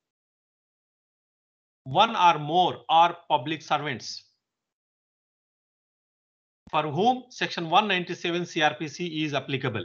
one or more are public servants for whom section one ninety-seven C R P C is applicable.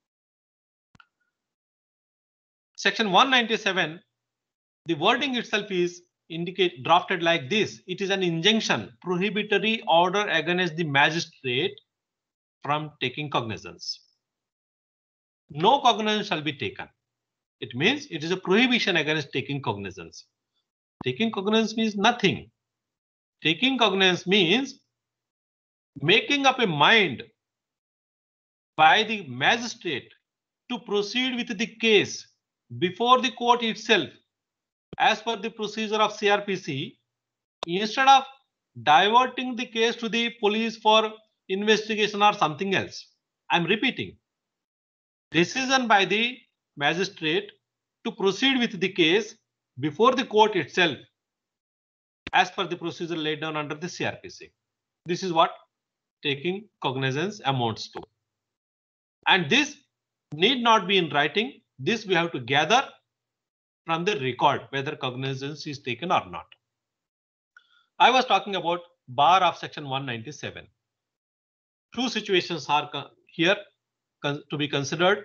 Section one ninety-seven, the wording itself is indicate drafted like this. It is an injunction, prohibitory order against the magistrate from taking cognizance. No cognizance shall be taken. It means it is a prohibition against taking cognizance. Taking cognizance means nothing. Taking cognizance means making up a mind by the magistrate to proceed with the case before the court itself as per the procedure of C R P C, instead of diverting the case to the police for investigation or something else. I'm repeating. Decision by the magistrate to proceed with the case before the court itself as per the procedure laid down under the C R P C. This is what taking cognizance amounts to. And this need not be in writing. This we have to gather from the record whether cognizance is taken or not. I was talking about bar of section one ninety-seven. Two situations are here to be considered.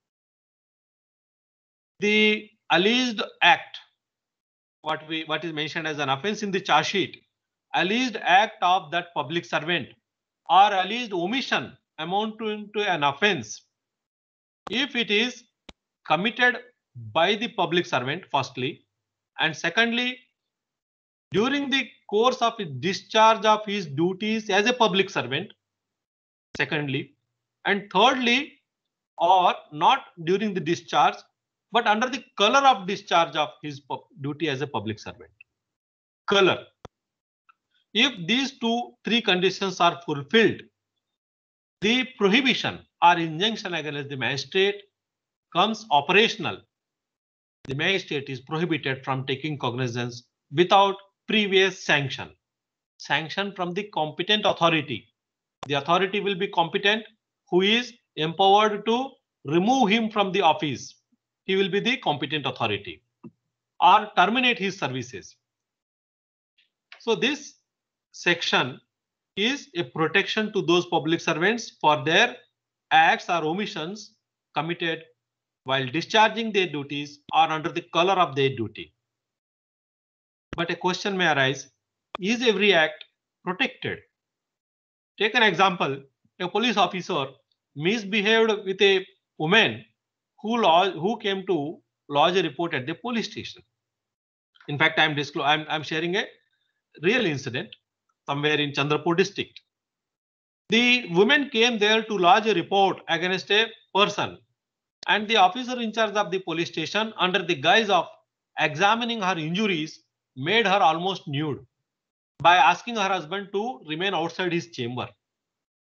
The alleged act, what we what is mentioned as an offence in the charge sheet, alleged act of that public servant or alleged omission amount to into an offence if it is committed by the public servant firstly, and secondly during the course of his discharge of his duties as a public servant, secondly, and thirdly, or not during the discharge but under the color of discharge of his duty as a public servant. Color. If these two, three conditions are fulfilled, the prohibition or injunction against the magistrate comes operational. The magistrate is prohibited from taking cognizance without previous sanction. Sanction from the competent authority. The authority will be competent who is empowered to remove him from the office. He will be the competent authority or terminate his services. So this section is a protection to those public servants for their acts or omissions committed while discharging their duties or under the color of their duty. But a question may arise, is every act protected? Take an example, a police officer misbehaved with a woman who, lodge, who came to lodge a report at the police station. In fact, I'm, I'm, I'm sharing a real incident somewhere in Chandrapur district. The woman came there to lodge a report against a person, and the officer in charge of the police station, under the guise of examining her injuries, made her almost nude by asking her husband to remain outside his chamber.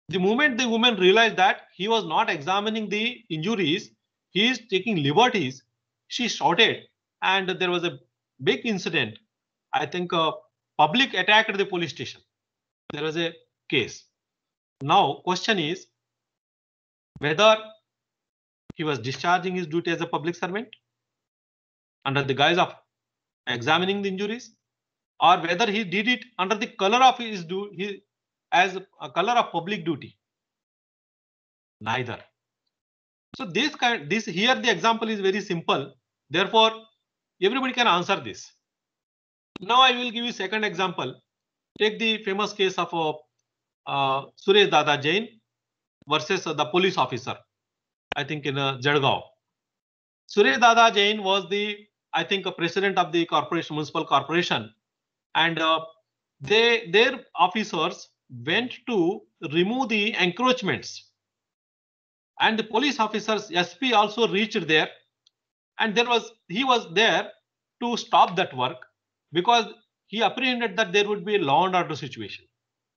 The moment the woman realized that he was not examining the injuries, he is taking liberties, she shouted, and there was a big incident. I think uh, public attacked the police station. There was a case. Now, question is whether he was discharging his duty as a public servant under the guise of examining the injuries, or whether he did it under the color of his duty as a color of public duty. Neither. So this kind, this here the example is very simple. Therefore, everybody can answer this. Now I will give you second example. Take the famous case of uh, uh, Suresh Dada Jain versus uh, the police officer. I think in uh, Jadgaon. Suresh Dada Jain was the, I think, a president of the corporation, municipal corporation, and uh, they their officers went to remove the encroachments. And the police officers, S P also reached there, and there was he was there to stop that work because he apprehended that there would be a law and order situation.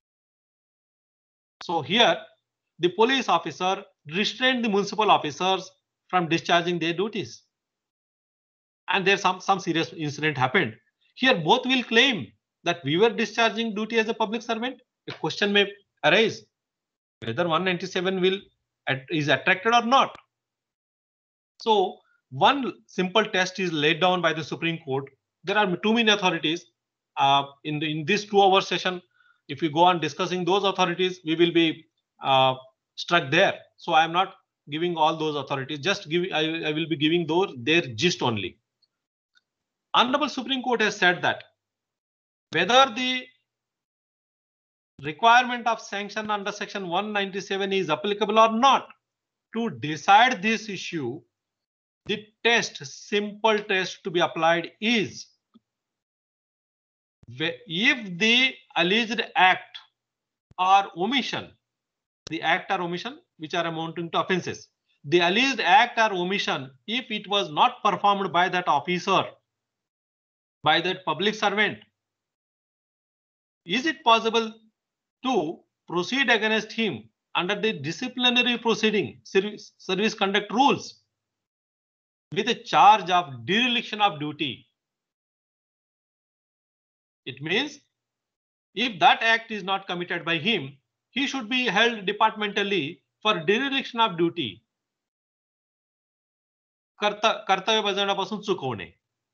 So here the police officer restrained the municipal officers from discharging their duties. And there some some serious incident happened. Here both will claim that we were discharging duty as a public servant. A question may arise whether one ninety-seven will is attracted or not. So one simple test is laid down by the Supreme Court. There are too many authorities uh, in the, in this two-hour session. If we go on discussing those authorities, we will be uh, struck there. So I am not giving all those authorities. Just give I, I will be giving those their gist only. Honorable Supreme Court has said that whether the requirement of sanction under section one ninety-seven is applicable or not, to decide this issue, the test, simple test to be applied is if the alleged act or omission, the act or omission which are amounting to offences, the alleged act or omission, if it was not performed by that officer, by that public servant, is it possible to proceed against him under the disciplinary proceeding service, service conduct rules with a charge of dereliction of duty? It means if that act is not committed by him, he should be held departmentally for dereliction of duty. कर्तव्य बजावण्यापासून चुकवणे.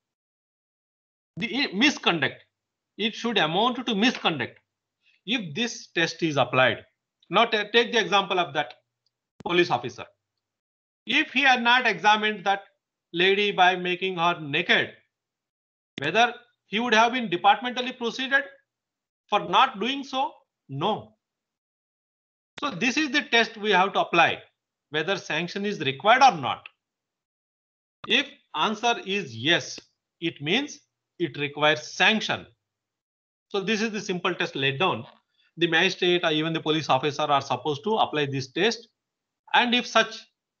The misconduct, it should amount to misconduct. If this test is applied, now take the example of that police officer. If he had not examined that lady by making her naked, whether he would have been departmentally proceeded for not doing so? No. So this is the test we have to apply, whether sanction is required or not. If answer is yes, it means it requires sanction. So this is the simple test laid down. The magistrate or even the police officer are supposed to apply this test. And if such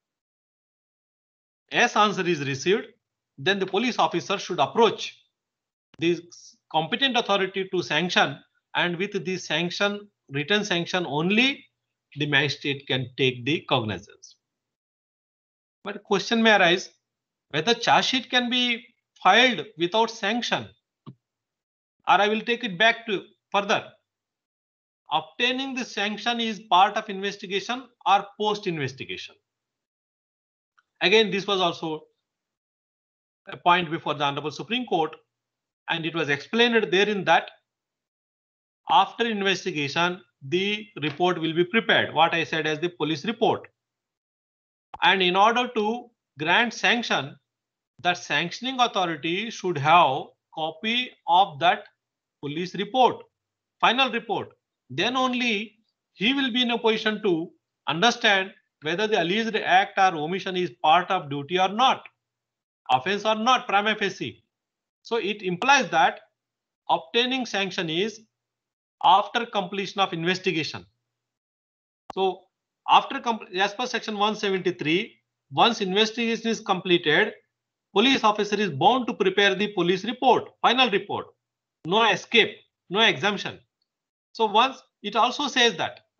yes answer is received, then the police officer should approach the competent authority to sanction, and with the sanction, written sanction only, the magistrate can take the cognizance. But question may arise whether charge sheet can be filed without sanction, or I will take it back to further. Obtaining the sanction is part of investigation or post investigation. Again, this was also a point before the Honorable Supreme Court, and it was explained therein that after investigation, the report will be prepared, what I said as the police report. And in order to grant sanction, that sanctioning authority should have copy of that police report, final report. Then only he will be in a position to understand whether the alleged act or omission is part of duty or not, offense or not, prima facie. So it implies that obtaining sanction is after completion of investigation. So after, as per section one seventy-three, once investigation is completed, police officer is bound to prepare the police report, final report. No escape, no exemption. So once it also says that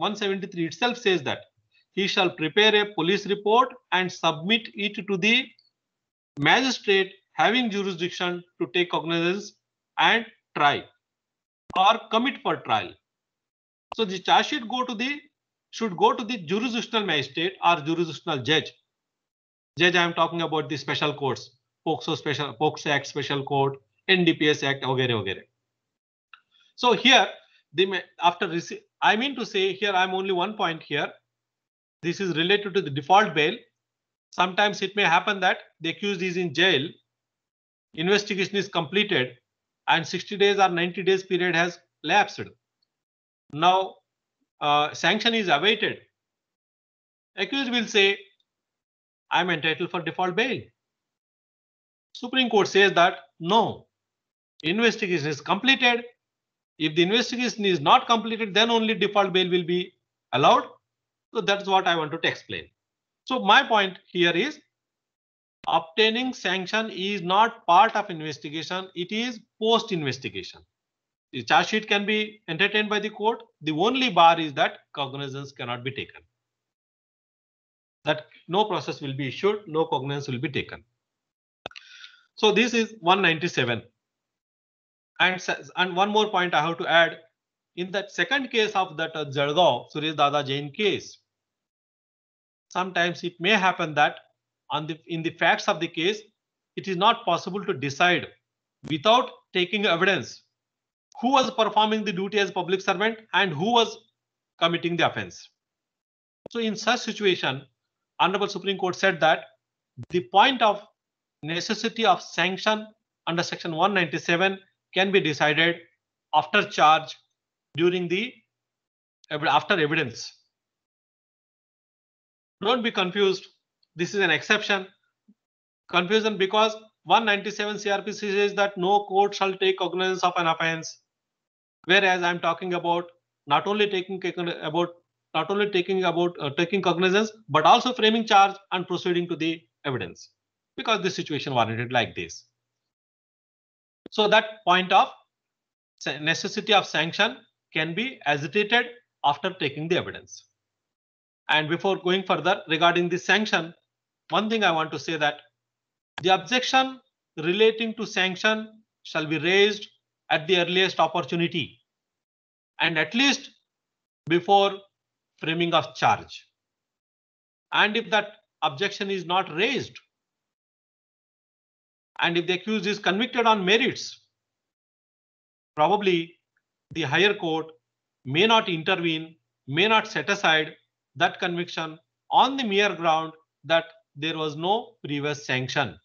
one seventy-three itself says that he shall prepare a police report and submit it to the magistrate having jurisdiction to take cognizance and try or commit for trial. So the charge sheet go to the should go to the jurisdictional magistrate or jurisdictional judge. Judge, I am talking about the special courts, POCSO special POCSO Act special court, N D P S Act, वगैरह वगैरह. So here, the after receive, I mean to say here, I'm only one point here. This is related to the default bail. Sometimes it may happen that the accused is in jail, investigation is completed, and sixty days or ninety days period has lapsed. Now, uh, sanction is awaited. Accused will say, I'm entitled for default bail. Supreme Court says that no, investigation is completed. If the investigation is not completed, then only default bail will be allowed. So that's what I wanted to explain. So my point here is obtaining sanction is not part of investigation. It is post investigation. The charge sheet can be entertained by the court. The only bar is that cognizance cannot be taken. That no process will be issued, no cognizance will be taken. So this is one ninety-seven. And, and one more point I have to add. In that second case of that uh, Jalgaon, Suresh Dada Jain case, sometimes it may happen that on the, in the facts of the case, it is not possible to decide without taking evidence who was performing the duty as public servant and who was committing the offense. So in such situation, Honorable Supreme Court said that the point of necessity of sanction under section one ninety-seven can be decided after charge during the after evidence. Don't be confused. This is an exception. Confusion because one ninety-seven C R P C says that no court shall take cognizance of an offense. Whereas I'm talking about not only taking about not only taking about uh, taking cognizance, but also framing charge and proceeding to the evidence, because the situation warranted like this. So that point of necessity of sanction can be agitated after taking the evidence. And before going further regarding the sanction, one thing I want to say that the objection relating to sanction shall be raised at the earliest opportunity and at least before framing of charge. And if that objection is not raised, and if the accused is convicted on merits, probably the higher court may not intervene, may not set aside that conviction on the mere ground that there was no previous sanction.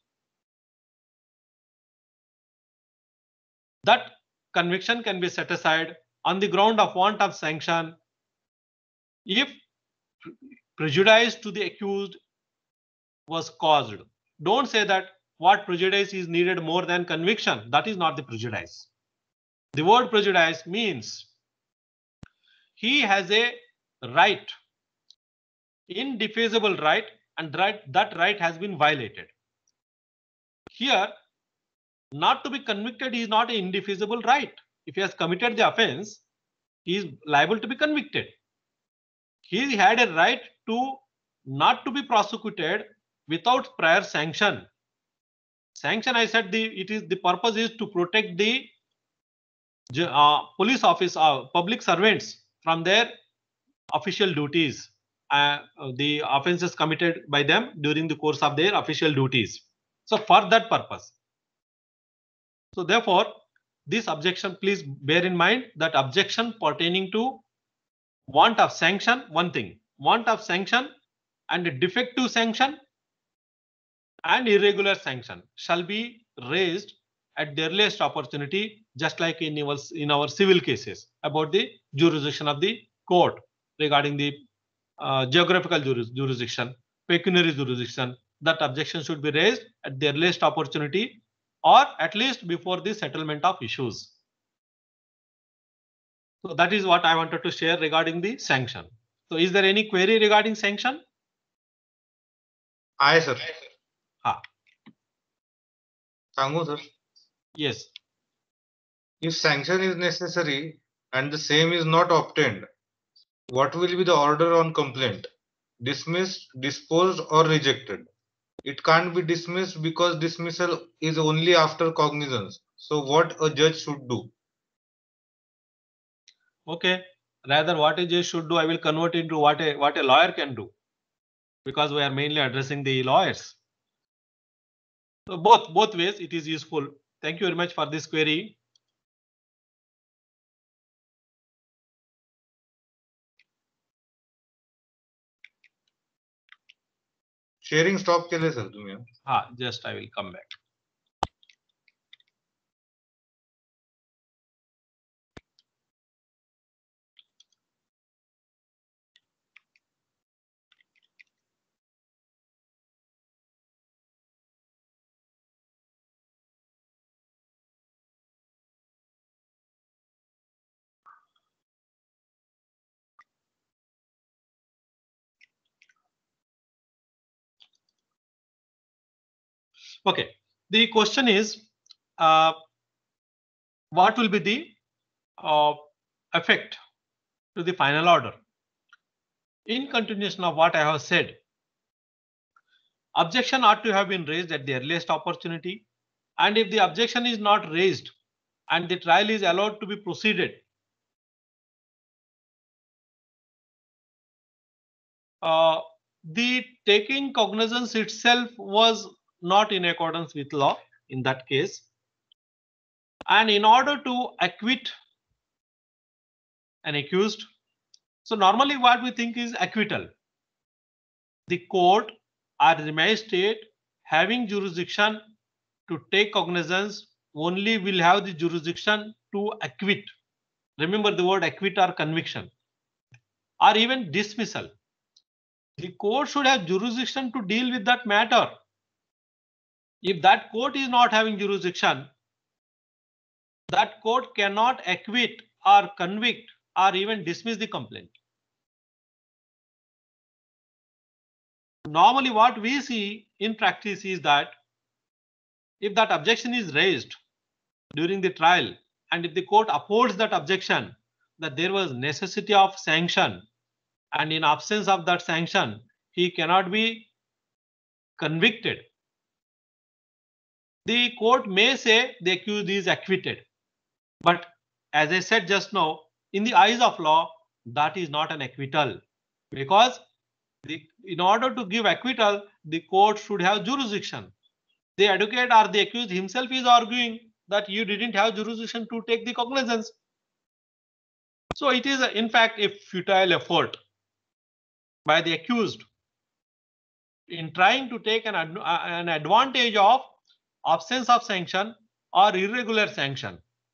That conviction can be set aside on the ground of want of sanction if prejudice to the accused was caused. Don't say that what prejudice is needed more than conviction. That is not the prejudice. The word prejudice means he has a right, indefeasible right, and right, that right has been violated. Here, not to be convicted is not an indefeasible right. If he has committed the offense, he is liable to be convicted. He had a right to not to be prosecuted without prior sanction. Sanction, I said, the it is the purpose is to protect the uh, police office, uh, public servants from their official duties, uh, the offenses committed by them during the course of their official duties. So for that purpose. So therefore, this objection, please bear in mind that objection pertaining to want of sanction, one thing, want of sanction and a defective sanction and irregular sanction shall be raised at the earliest opportunity, just like in our, in our civil cases about the jurisdiction of the court regarding the uh, geographical juris, jurisdiction, pecuniary jurisdiction. That objection should be raised at the earliest opportunity or at least before the settlement of issues. So that is what I wanted to share regarding the sanction. So is there any query regarding sanction? Aye, sir. Ha. Sangu, sir. Yes. If sanction is necessary and the same is not obtained, what will be the order on complaint? Dismissed, disposed, or rejected? It can't be dismissed because dismissal is only after cognizance. So what a judge should do? Okay, rather what a judge should do, I will convert into what a what a lawyer can do, because we are mainly addressing the lawyers. So both both ways it is useful. Thank you very much for this query. Sharing stop केले sir तुम्ही. Ah, just I will come back. Okay, the question is, uh, what will be the uh, effect to the final order? In continuation of what I have said, objection ought to have been raised at the earliest opportunity, and if the objection is not raised and the trial is allowed to be proceeded, uh, the taking cognizance itself was not in accordance with law in that case. And in order to acquit an accused, so normally what we think is acquittal. The court or the magistrate having jurisdiction to take cognizance only will have the jurisdiction to acquit. Remember the word acquit or conviction, or even dismissal. The court should have jurisdiction to deal with that matter. If that court is not having jurisdiction, that court cannot acquit or convict or even dismiss the complaint. Normally what we see in practice is that if that objection is raised during the trial and if the court upholds that objection, that there was necessity of sanction, and in absence of that sanction he cannot be convicted, the court may say the accused is acquitted. But as I said just now, in the eyes of law, that is not an acquittal, because the, in order to give acquittal, the court should have jurisdiction. The advocate or the accused himself is arguing that you didn't have jurisdiction to take the cognizance. So it is, a, in fact, a futile effort by the accused in trying to take an, ad, an advantage of absence of sanction or irregular sanction.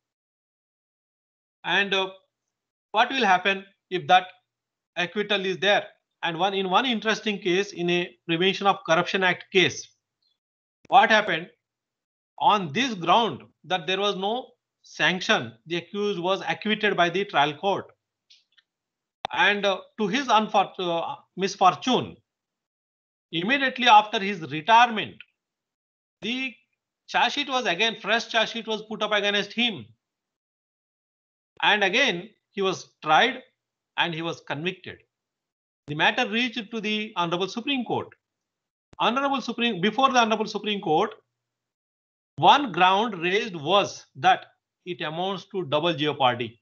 And uh, what will happen if that acquittal is there? And one in one interesting case, in a Prevention of Corruption Act case, what happened? On this ground that there was no sanction, the accused was acquitted by the trial court. And uh, to his uh, misfortune, immediately after his retirement, the charge sheet was again, fresh charge sheet was put up against him. And again, he was tried and he was convicted. The matter reached to the Honorable Supreme Court. Honorable Supreme, before the Honorable Supreme Court, one ground raised was that it amounts to double jeopardy.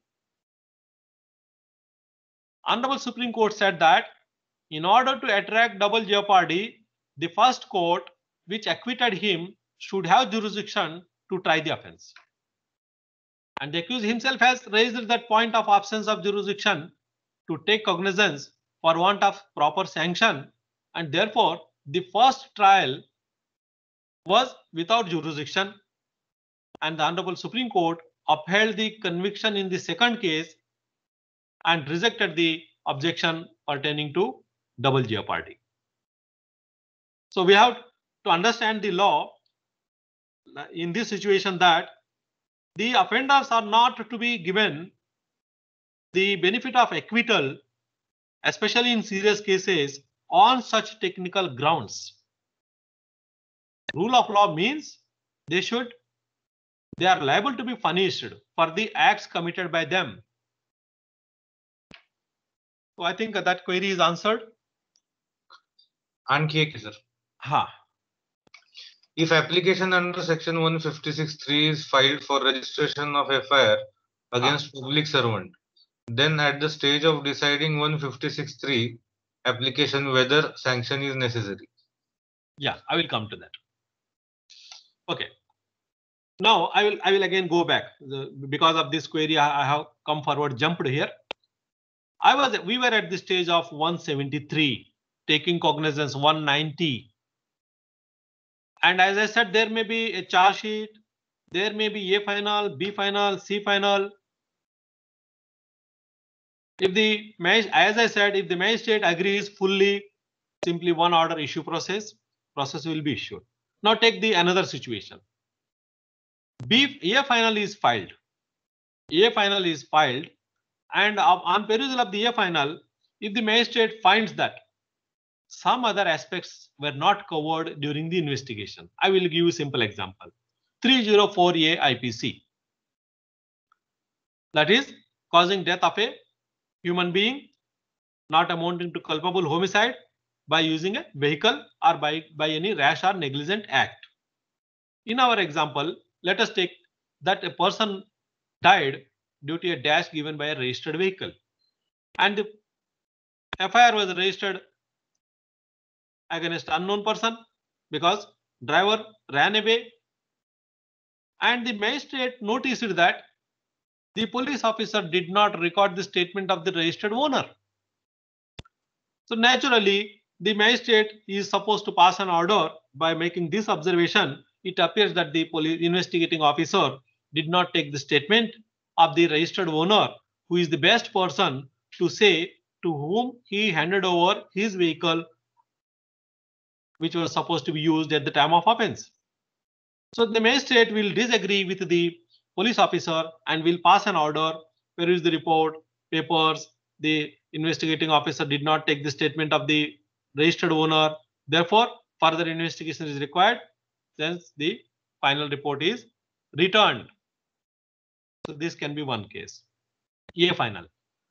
Honorable Supreme Court said that in order to attract double jeopardy, the first court which acquitted him should have jurisdiction to try the offense. And the accused himself has raised that point of absence of jurisdiction to take cognizance for want of proper sanction, and therefore the first trial was without jurisdiction, and the Honorable Supreme Court upheld the conviction in the second case and rejected the objection pertaining to double jeopardy. So we have to understand the law in this situation that the offenders are not to be given the benefit of acquittal, especially in serious cases, on such technical grounds. Rule of law means they should, they are liable to be punished for the acts committed by them. So I think that query is answered. आणखी एक आहे sir. Ha. If application under section one fifty-six three is filed for registration of F I R against public servant, then at the stage of deciding one fifty-six three application whether sanction is necessary. Yeah, I will come to that. Okay. Now I will I will again go back the, because of this query. I, I have come forward, jumped here. I was we were at the stage of one seventy-three, taking cognizance one ninety. And as I said, there may be a charge sheet, there may be A final, B final, C final. If the as I said, if the magistrate agrees fully, simply one order issue process, process will be issued. Now take the another situation. B A final is filed. A final is filed, and on perusal of the A final, if the magistrate finds that some other aspects were not covered during the investigation. I will give you a simple example. three oh four A I P C. That is causing death of a human being not amounting to culpable homicide by using a vehicle or by, by any rash or negligent act. In our example, let us take that a person died due to a dash given by a registered vehicle. And the F I R was registered against unknown person because driver ran away, and the magistrate noticed that the police officer did not record the statement of the registered owner. So naturally, the magistrate is supposed to pass an order by making this observation. It appears that the police investigating officer did not take the statement of the registered owner, who is the best person to say to whom he handed over his vehicle, which was supposed to be used at the time of offense. So the magistrate will disagree with the police officer and will pass an order, peruse the report, papers. The investigating officer did not take the statement of the registered owner. Therefore, further investigation is required. Then the final report is returned. So this can be one case. A final.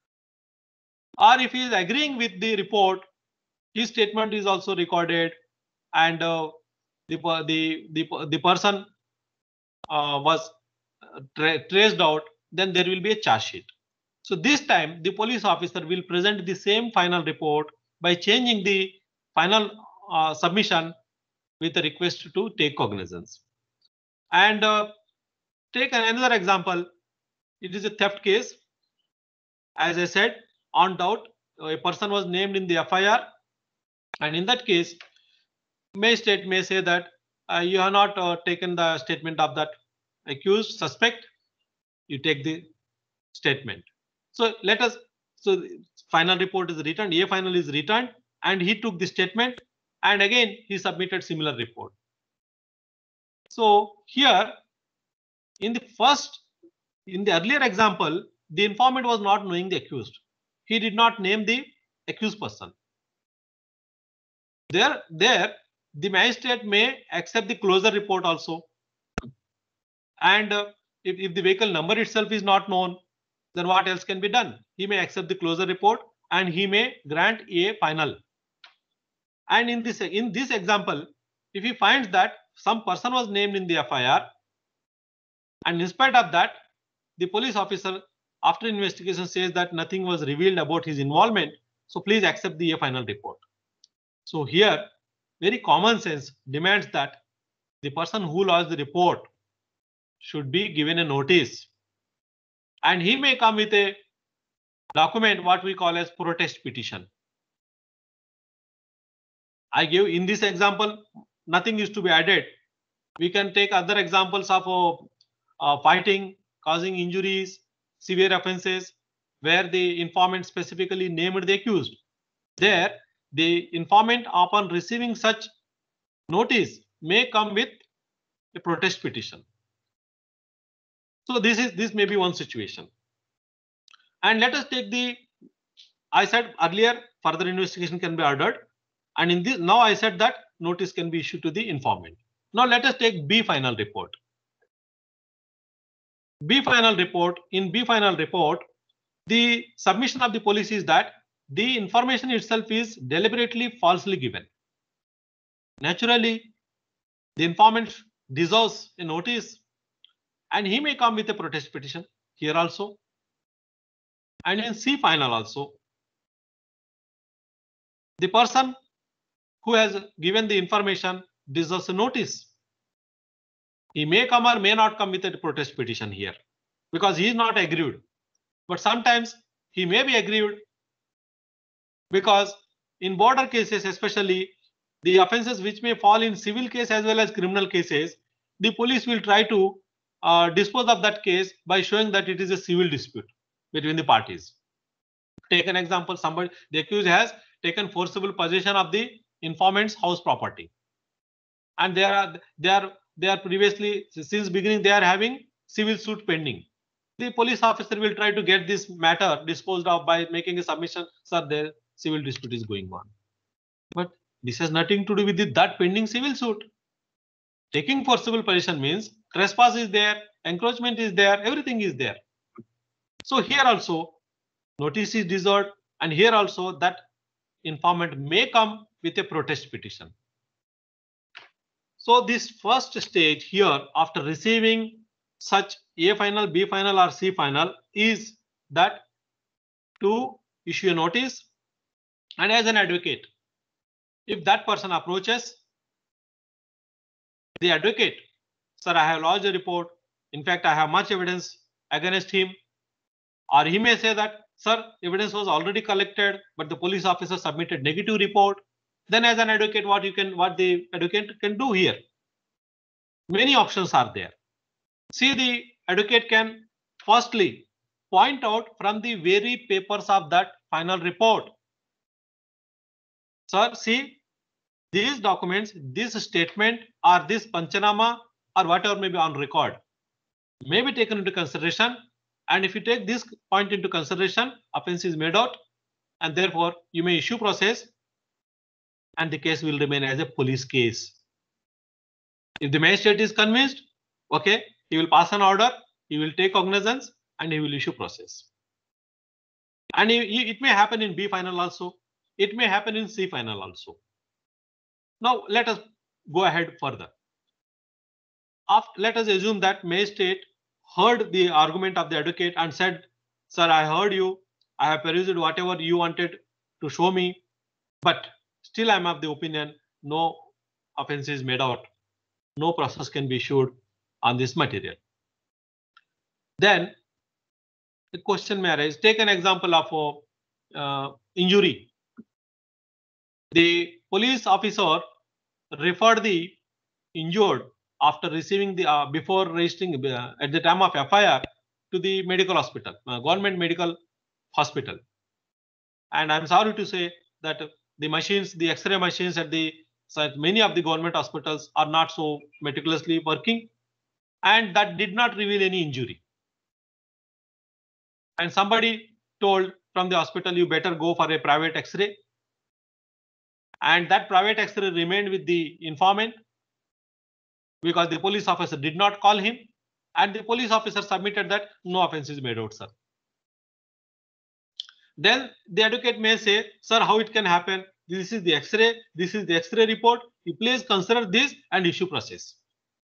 Or if he is agreeing with the report, his statement is also recorded, and uh, the, the, the, the person uh, was tra traced out, then there will be a charge sheet. So this time the police officer will present the same final report by changing the final uh, submission with a request to take cognizance. And uh, take another example. It is a theft case. As I said, on doubt, a person was named in the F I R, and in that case, magistrate may say that uh, you have not uh, taken the statement of that accused suspect. You take the statement. So let us. So the final report is returned. A final is returned, and he took the statement, and again he submitted similar report. So here, in the first, in the earlier example, the informant was not knowing the accused. He did not name the accused person. There, there, the magistrate may accept the closure report also. And uh, if, if the vehicle number itself is not known, then what else can be done? He may accept the closure report and he may grant a final. And in this, in this example, if he finds that some person was named in the F I R, and in spite of that, the police officer after investigation says that nothing was revealed about his involvement, so please accept the final report. So here, very common sense demands that the person who lodged the report should be given a notice, and he may come with a document what we call as protest petition. I give in this example, nothing is to be added. We can take other examples of uh, uh, fighting, causing injuries, severe offences, where the informant specifically named the accused. There, the informant, upon receiving such notice, may come with a protest petition. So this is this may be one situation. And let us take the, I said earlier, further investigation can be ordered. And in this, now I said that notice can be issued to the informant. Now let us take B final report. B final report, in B final report, the submission of the police is that the information itself is deliberately falsely given. Naturally, the informant deserves a notice and he may come with a protest petition here also. And in C final also, the person who has given the information deserves a notice. He may come or may not come with a protest petition here because he is not aggrieved. But sometimes he may be aggrieved because in border cases, especially the offences which may fall in civil case as well as criminal cases, the police will try to uh, dispose of that case by showing that it is a civil dispute between the parties. Take an example, somebody, the accused has taken forcible possession of the informant's house property. And they are, they are, they are previously, since beginning, they are having civil suit pending. The police officer will try to get this matter disposed of by making a submission, sir, the civil dispute is going on. But this has nothing to do with the, that pending civil suit. Taking forcible possession means trespass is there, encroachment is there, everything is there. So here also notice is deserved, and here also that informant may come with a protest petition. So this first stage here, after receiving such A final, B final or C final, is that to issue a notice, and as an advocate, if that person approaches the advocate, sir, I have lodged a report, in fact I have much evidence against him, or he may say that, sir, evidence was already collected but the police officer submitted negative report. Then as an advocate, what you can, what the advocate can do here, many options are there. See, the advocate can firstly point out from the very papers of that final report, sir, see, these documents, this statement or this panchanama or whatever may be on record may be taken into consideration, and if you take this point into consideration, offence is made out and therefore you may issue process and the case will remain as a police case. If the magistrate is convinced, okay, he will pass an order, he will take cognizance and he will issue process. And it may happen in B final also, it may happen in C final also. Now let us go ahead further. After, let us assume that magistrate heard the argument of the advocate and said, sir, I heard you, I have perused whatever you wanted to show me, but still I am of the opinion no offence is made out, no process can be issued on this material. Then the question may arise, take an example of a uh, injury. The police officer referred the injured after receiving the uh, before registering uh, at the time of F I R to the medical hospital, uh, government medical hospital. And I'm sorry to say that the machines, the X-ray machines at the at many of the government hospitals are not so meticulously working, and that did not reveal any injury. And somebody told from the hospital, you better go for a private X-ray. And that private X-ray remained with the informant because the police officer did not call him, and the police officer submitted that no offence is made out, sir. Then the advocate may say, sir, how it can happen? This is the X-ray, this is the X-ray report. You please consider this and issue process.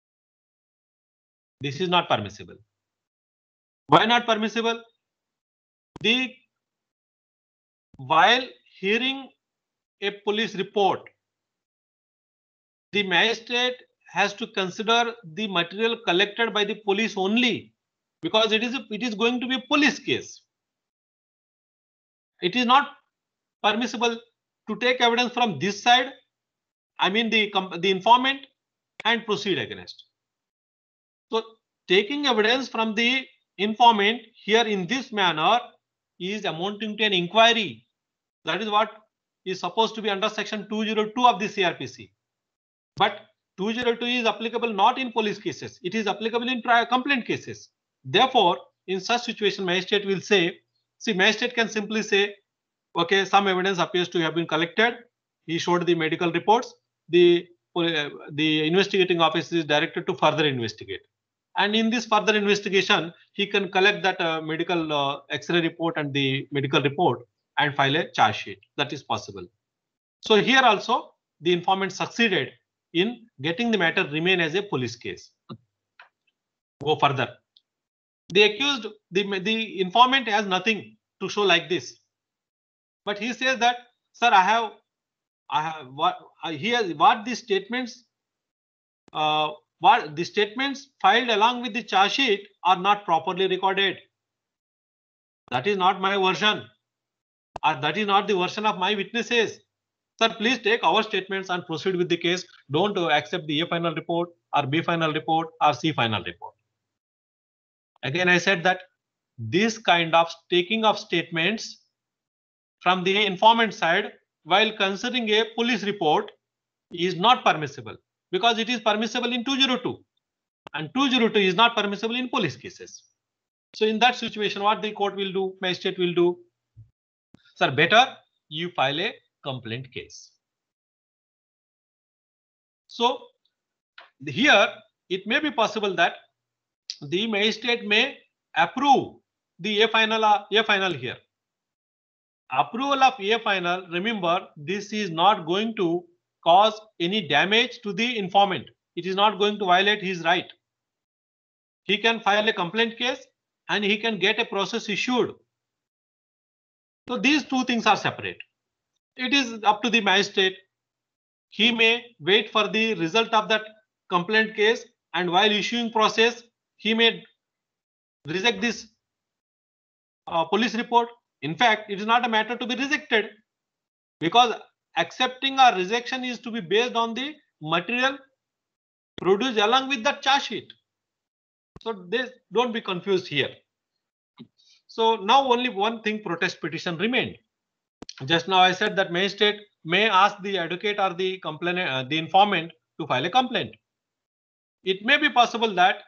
This is not permissible. Why not permissible? The while hearing a police report, the magistrate has to consider the material collected by the police only, because it is a, it is going to be a police case. It is not permissible to take evidence from this side, I mean the the informant, and proceed against. So taking evidence from the informant here in this manner is amounting to an inquiry. That is what is supposed to be under section two oh two of the C R P C. But two oh two is applicable not in police cases. It is applicable in prior complaint cases. Therefore, in such situation, magistrate will say, see, magistrate can simply say, okay, some evidence appears to have been collected. He showed the medical reports. The, uh, the investigating officer is directed to further investigate. And in this further investigation, he can collect that uh, medical uh, X-ray report and the medical report and file a charge sheet. That is possible. So here also the informant succeeded in getting the matter remain as a police case. Go further. The accused, the, the informant has nothing to show like this. But he says that, sir, I have, I have what uh, he has what the statements, uh, what the statements filed along with the charge sheet are not properly recorded. That is not my version, or that is not the version of my witnesses. Sir, please take our statements and proceed with the case. Don't uh, accept the A final report or B final report or C final report. Again, I said that this kind of taking of statements from the informant side while considering a police report is not permissible, because it is permissible in two oh two and two oh two is not permissible in police cases. So in that situation, what the court will do, magistrate will do, sir, better you file a complaint case. So here it may be possible that the magistrate may approve the A final, A final here. Approval of A final, remember, this is not going to cause any damage to the informant. It is not going to violate his right. He can file a complaint case and he can get a process issued. So these two things are separate. It is up to the magistrate. He may wait for the result of that complaint case, and while issuing process, he may reject this uh, police report. In fact, it is not a matter to be rejected, because accepting or rejection is to be based on the material produced along with that charge sheet. So this, don't be confused here. So now only one thing, protest petition remained. Just now I said that magistrate may ask the advocate or the complainant, uh, the informant to file a complaint. It may be possible that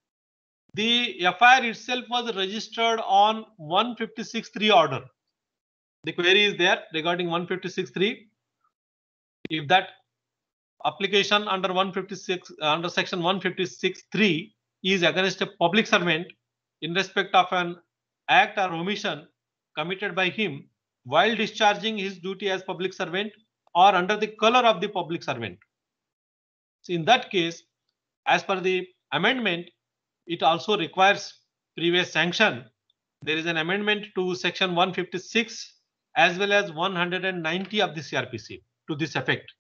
the F I R itself was registered on one fifty-six three order. The query is there regarding one fifty-six three. If that application under one fifty-six uh, under section one fifty-six three is against a public servant in respect of an act or omission committed by him while discharging his duty as public servant or under the color of the public servant. So in that case, as per the amendment, it also requires previous sanction. There is an amendment to section one fifty-six as well as one ninety of the C R P C to this effect.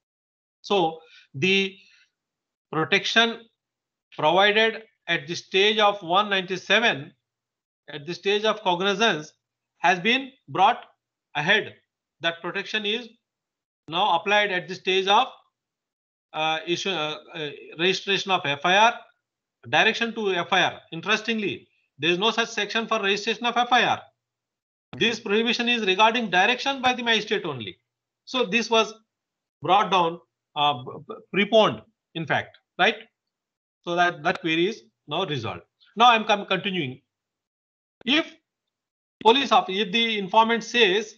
So the protection provided at the stage of one ninety-seven, at the stage of cognizance, has been brought ahead. That protection is now applied at the stage of uh, issue, uh, uh, registration of F I R, direction to F I R. Interestingly, there is no such section for registration of F I R. This prohibition is regarding direction by the magistrate only. So this was brought down, uh, preponed, in fact, right? So that that query is now resolved. Now I'm continuing. If police officer, if the informant says,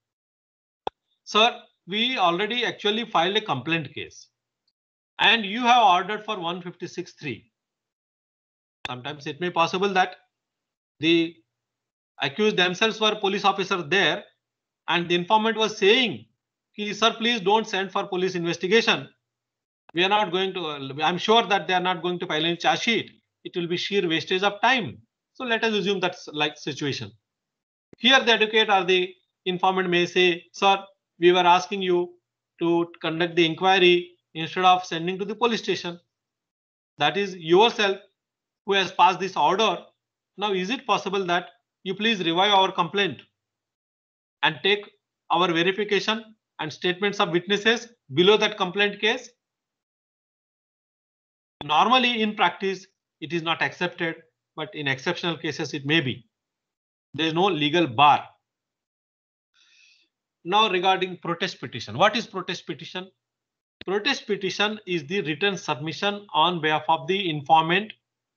sir, we already actually filed a complaint case and you have ordered for one fifty-six three. Sometimes it may be possible that the accused themselves were police officer there and the informant was saying, sir, please don't send for police investigation. We are not going to, I'm sure that they are not going to file any charge sheet. It will be sheer wastage of time. So let us assume that's like situation. Here the advocate or the informant may say, sir, we were asking you to conduct the inquiry instead of sending to the police station. That is yourself who has passed this order. Now, is it possible that you please revive our complaint and take our verification and statements of witnesses below that complaint case? Normally in practice, it is not accepted, but in exceptional cases, it may be. There is no legal bar. Now regarding protest petition, what is protest petition? Protest petition is the written submission on behalf of the informant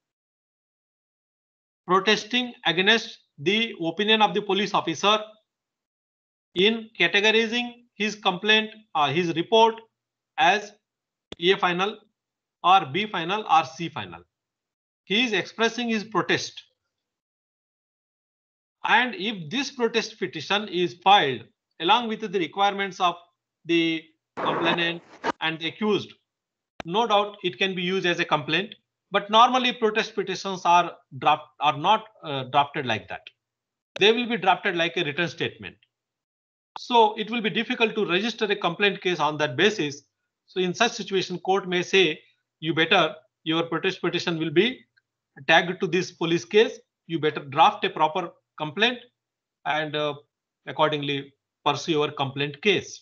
protesting against the opinion of the police officer in categorizing his complaint or his report as A final or B final or C final. He is expressing his protest And if this protest petition is filed along with the requirements of the complainant and the accused, no doubt it can be used as a complaint. But normally protest petitions are draft are not uh, drafted like that. They will be drafted like a written statement. So it will be difficult to register a complaint case on that basis. So in such situation, court may say, you better, your protest petition will be tagged to this police case. You better draft a proper complaint and uh, accordingly pursue your complaint case.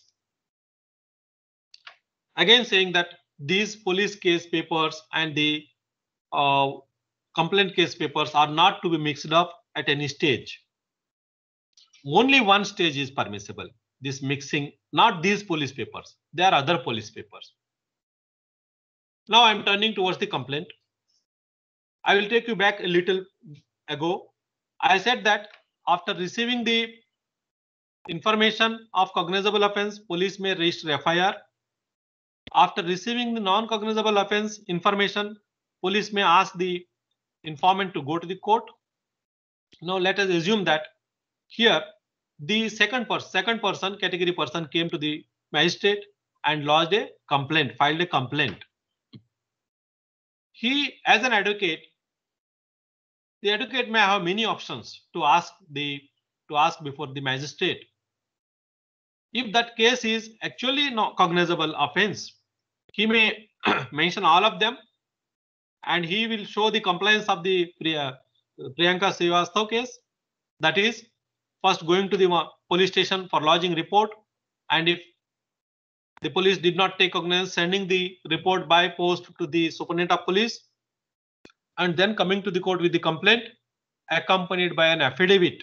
Again saying that these police case papers and the uh, complaint case papers are not to be mixed up at any stage. Only one stage is permissible. This mixing, not these police papers. There are other police papers. Now I'm turning towards the complaint. I will take you back a little ago. I said that after receiving the information of cognizable offense, police may register F I R. After receiving the non-cognizable offense information, police may ask the informant to go to the court. Now let us assume that here the second person, second person, category person came to the magistrate and lodged a complaint, filed a complaint. He, as an advocate, the advocate may have many options to ask the to ask before the magistrate. If that case is actually not cognizable offense, he may mention all of them, and he will show the compliance of the Priya, Priyanka Srivastava case. That is, first going to the police station for lodging report, and if the police did not take cognizance, sending the report by post to the superintendent of police, and then coming to the court with the complaint accompanied by an affidavit.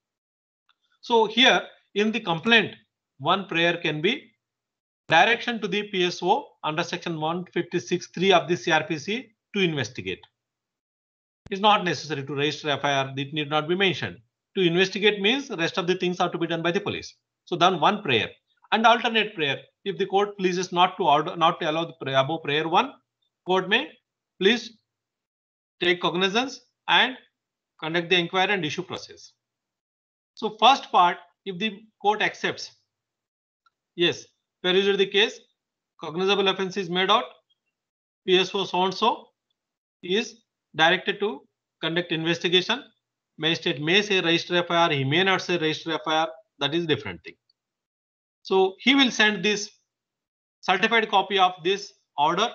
So here in the complaint, one prayer can be direction to the P S O under section one fifty-six three of the C R P C to investigate. It's not necessary to register F I R. It need not be mentioned. To investigate means the rest of the things are to be done by the police. So then one prayer and alternate prayer. If the court pleases not to order, not to allow the prayer above prayer one, court may please take cognizance and conduct the inquiry and issue process. So first part, if the court accepts, yes, perused the case, cognizable offense is made out, P S O so and so is directed to conduct investigation. Magistrate may say register F I R, he may not say register F I R, that is different thing. So he will send this certified copy of this order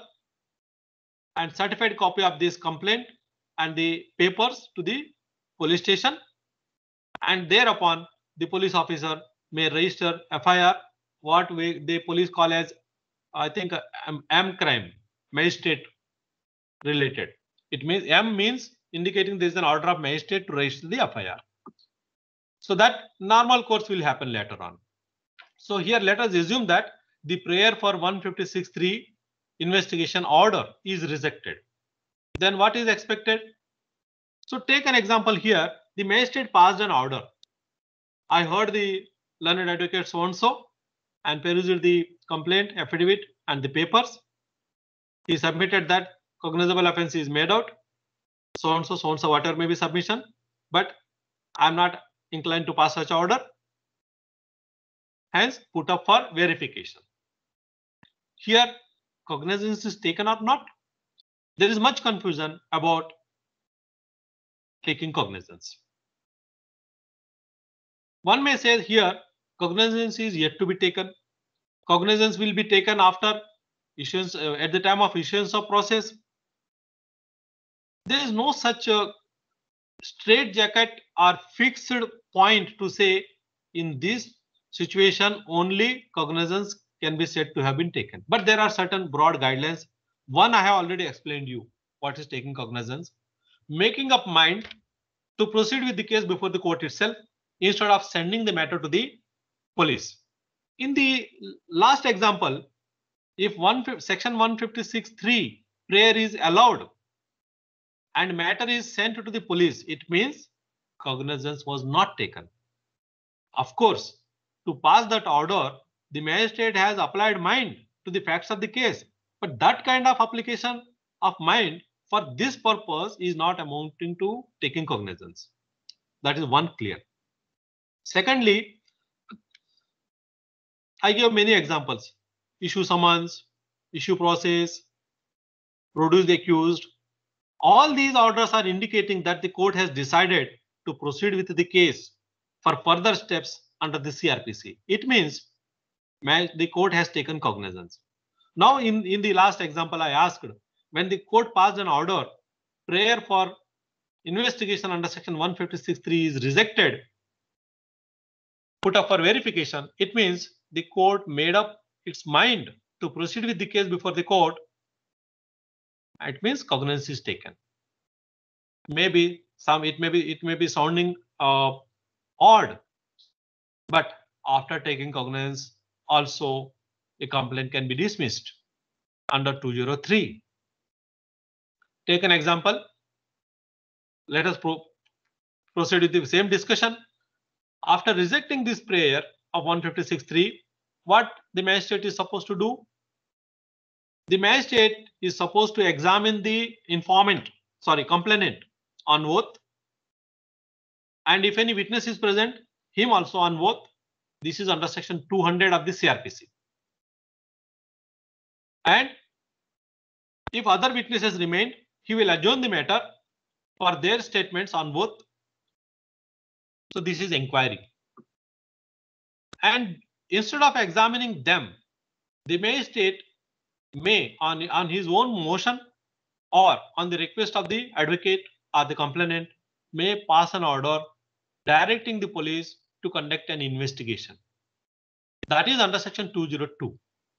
and certified copy of this complaint and the papers to the police station, and thereupon the police officer may register F I R, what we the police call as, I think, M, M crime, magistrate related. It means M means indicating there is an order of magistrate to register the F I R. So that normal course will happen later on. So here let us assume that the prayer for one fifty-six three investigation order is rejected. Then what is expected? So take an example here. The magistrate passed an order. I heard the learned advocate so and so and perused the complaint, affidavit and the papers. He submitted that cognizable offense is made out. So and so, so and so, whatever may be submission, but I'm not inclined to pass such order. Hence, put up for verification. Here, cognizance is taken or not. There is much confusion about taking cognizance. One may say here, cognizance is yet to be taken. Cognizance will be taken after issuance, uh, at the time of issuance of process. There is no such a straitjacket or fixed point to say in this situation only cognizance can be said to have been taken. But there are certain broad guidelines. One I have already explained you what is taking cognizance. Making up mind to proceed with the case before the court itself instead of sending the matter to the police. In the last example, if one section one fifty-six three prayer is allowed and matter is sent to the police, it means cognizance was not taken. Of course, to pass that order, the magistrate has applied mind to the facts of the case, but that kind of application of mind for this purpose is not amounting to taking cognizance. That is one clear. Secondly, I give many examples: issue summons, issue process, produce the accused. All these orders are indicating that the court has decided to proceed with the case for further steps under the C R P C. It means the court has taken cognizance. Now, in, in the last example I asked, when the court passed an order, prayer for investigation under section one fifty-six three is rejected, put up for verification, it means the court made up its mind to proceed with the case before the court. It means cognizance is taken. Maybe some it may be it may be sounding uh, odd, but after taking cognizance, also a complaint can be dismissed under two oh three. Take an example. Let us pro proceed with the same discussion. After rejecting this prayer of one fifty-six three, what the magistrate is supposed to do? The magistrate is supposed to examine the informant, sorry, complainant on oath, and if any witness is present, him also on oath. This is under section two hundred of the C R P C. And if other witnesses remain, he will adjourn the matter for their statements on oath. So this is inquiry. And instead of examining them, the magistrate may, on, on his own motion or on the request of the advocate or the complainant, may pass an order directing the police to conduct an investigation. That is under section two oh two.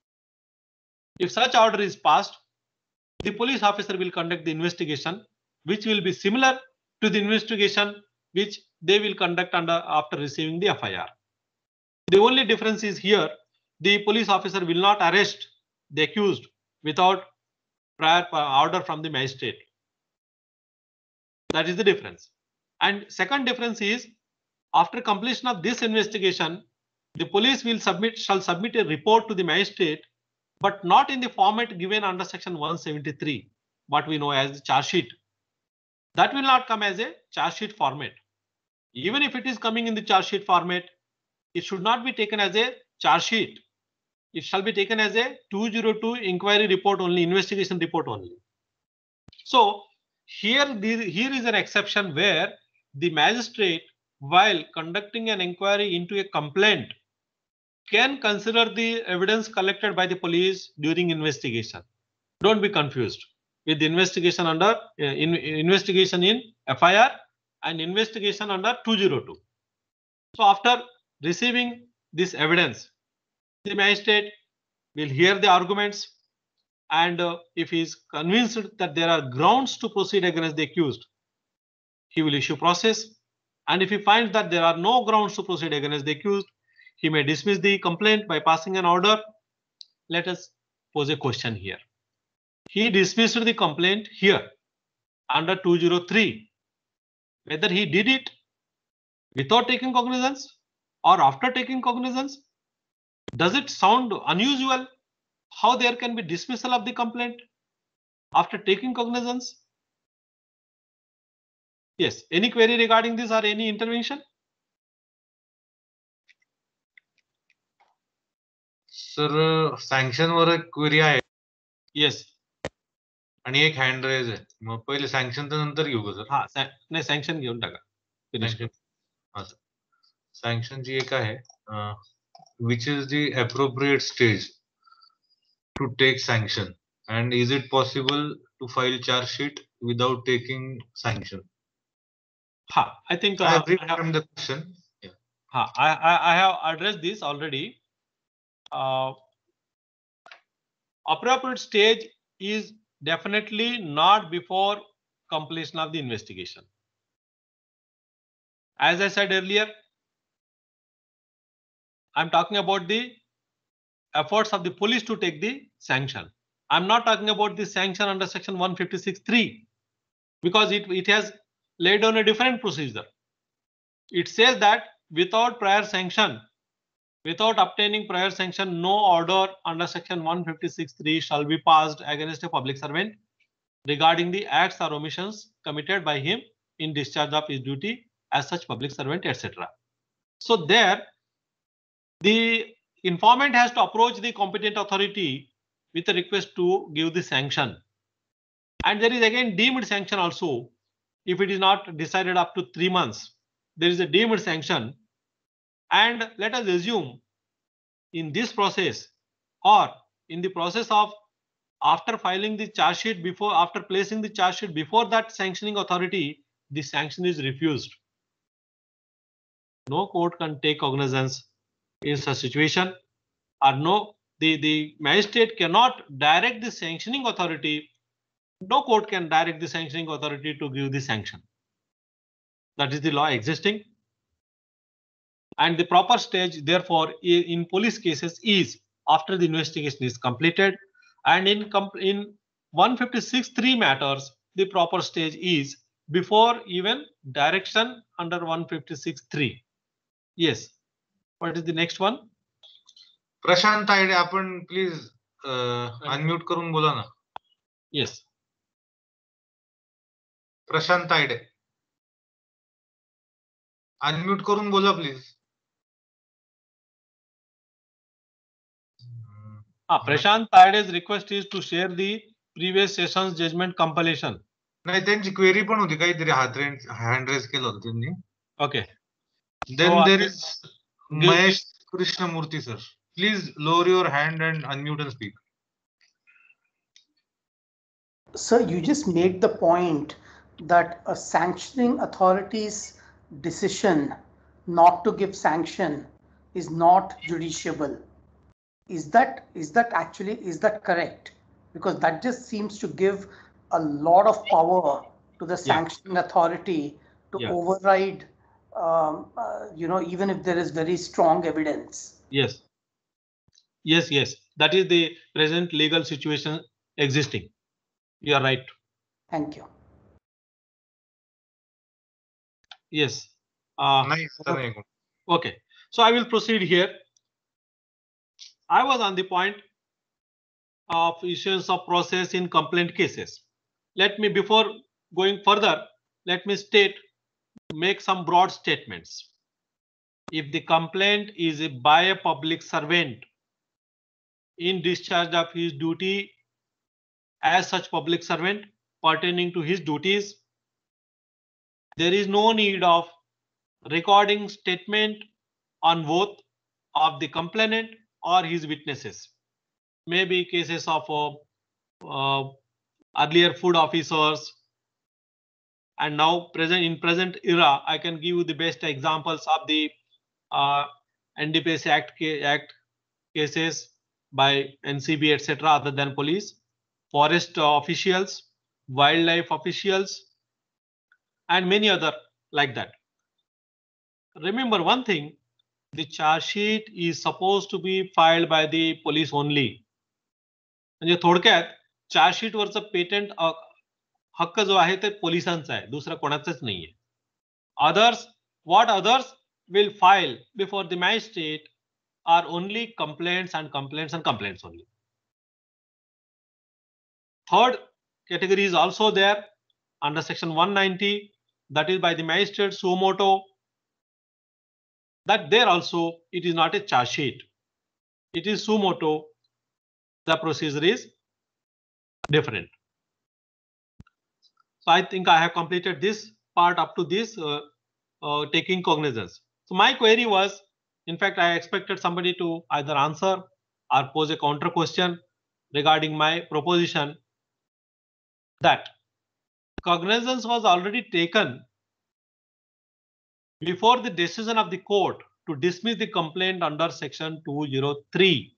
If such order is passed, the police officer will conduct the investigation, which will be similar to the investigation which they will conduct under after receiving the F I R. The only difference is here, the police officer will not arrest the accused without prior order from the magistrate. That is the difference. And second difference is, after completion of this investigation, the police will submit shall submit a report to the magistrate, but not in the format given under section one seventy-three, what we know as the charge sheet. That will not come as a charge sheet format. Even if it is coming in the charge sheet format, it should not be taken as a charge sheet. It shall be taken as a two oh two inquiry report only, investigation report only. So here, the, here is an exception where the magistrate, while conducting an inquiry into a complaint, can consider the evidence collected by the police during investigation. Don't be confused with the investigation under uh, in, investigation in F I R and investigation under two oh two. So after receiving this evidence, the magistrate will hear the arguments, and uh, if he is convinced that there are grounds to proceed against the accused, he will issue process. And if he finds that there are no grounds to proceed against the accused, he may dismiss the complaint by passing an order. Let us pose a question here. He dismissed the complaint here under two oh three. Whether he did it without taking cognizance or after taking cognizance, does it sound unusual how there can be dismissal of the complaint after taking cognizance? Yes, any query regarding this or any intervention? Sir sanction वर एक query आहे. Yes. आणि एक hand raise आहे. मग पहिले सँक्शनचं नंतर घेऊ का सर? हा, नाही सँक्शन घेऊन टाका. हा सर. सँक्शनची एक आहे, which is the appropriate stage to take sanction, and is it possible to file charge sheet without taking sanction? Ha, I think uh, I have I have, from the question. Yeah. Ha, I, I I have addressed this already. Uh, appropriate stage is definitely not before completion of the investigation. As I said earlier, I'm talking about the efforts of the police to take the sanction. I'm not talking about the sanction under section one fifty-six three, because it, it has laid down a different procedure. It says that without prior sanction, without obtaining prior sanction, no order under section one fifty-six three shall be passed against a public servant regarding the acts or omissions committed by him in discharge of his duty as such public servant, et cetera. So there, the informant has to approach the competent authority with a request to give the sanction. And there is again deemed sanction also. If it is not decided up to three months, there is a deemed sanction. And let us assume in this process or in the process of after filing the charge sheet, before after placing the charge sheet before that sanctioning authority, the sanction is refused. No court can take cognizance in such situation, or no, the, the magistrate cannot direct the sanctioning authority. No court can direct the sanctioning authority to give the sanction. That is the law existing. And the proper stage, therefore, in police cases is after the investigation is completed. And in, in one fifty-six three matters, the proper stage is before even direction under one fifty-six three. Yes. What is the next one? प्रशांत तायडे, आपण please unmute करून बोला ना. Yes. प्रशांत Tayade, unmute करून बोला please. Ah, Prashant Taide's request is to share the previous session's judgment compilation. नाही, त्यांची query पण होती, काहीतरी हात हँड रेज केलं होतं त्यांनी. Okay. Then So, there is Mahesh Krishnamurthy sir. Please lower your hand and unmute and speak. Sir, you just made the point that a sanctioning authority's decision not to give sanction is not judiciable. Is that is that actually is that correct? Because that just seems to give a lot of power to the sanctioning yeah. authority to yeah. override, um, uh, you know, even if there is very strong evidence. Yes. Yes, yes. That is the present legal situation existing. You are right. Thank you. Yes. Uh, nice. Okay. So I will proceed here. I was on the point of issuance of process in complaint cases. Let me, before going further, let me state, make some broad statements. If the complaint is by a public servant in discharge of his duty as such public servant pertaining to his duties, there is no need of recording statement on oath of the complainant or his witnesses. Maybe cases of uh, uh, earlier food officers, and now present in present era, I can give you the best examples of the uh, N D P S Act, Act cases by N C B, et cetera, other than police, forest officials, wildlife officials, and many other like that. Remember one thing, the charge sheet is supposed to be filed by the police only. म्हणजे थोडक्यात charge sheet वरचं patent हक्क जो आहे ते पोलिसांचा आहे, दुसरा कोणाचाच नाहीये. Others, what others will file before the magistrate are only complaints and complaints and complaints only. Third category is also there under section one ninety, that is by the magistrate suo motu. That there also it is not a charge sheet. It is suo motu. The procedure is different. So I think I have completed this part up to this uh, uh, taking cognizance. So my query was, in fact, I expected somebody to either answer or pose a counter question regarding my proposition that cognizance was already taken before the decision of the court to dismiss the complaint under section two oh three.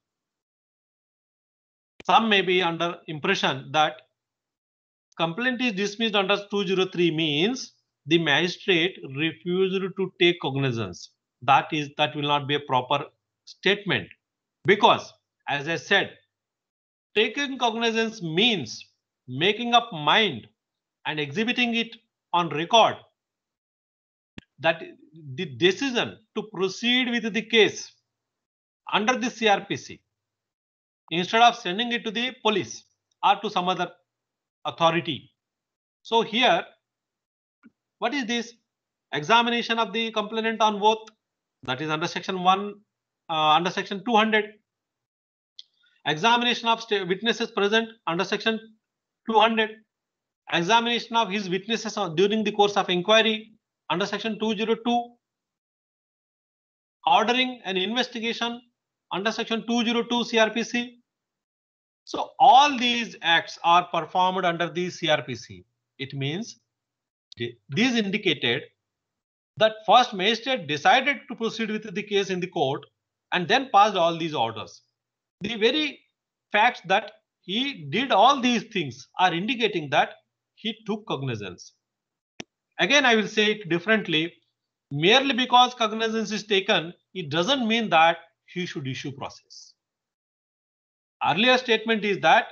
Some may be under impression that complaint is dismissed under two oh three means the magistrate refused to take cognizance. That is, that will not be a proper statement, because as I said, taking cognizance means making up mind and exhibiting it on record that the decision to proceed with the case under the C R P C, instead of sending it to the police or to some other authority. So here, what is this? Examination of the complainant on oath That is under section one, uh, under section two hundred. Examination of witnesses present under section two hundred. Examination of his witnesses during the course of inquiry under section two oh two. Ordering an investigation under section two oh two C R P C. So all these acts are performed under the C R P C. It means these indicated that first magistrate decided to proceed with the case in the court and then passed all these orders. The very fact that he did all these things are indicating that he took cognizance. Again, I will say it differently. Merely because cognizance is taken, it doesn't mean that he should issue process. Earlier statement is that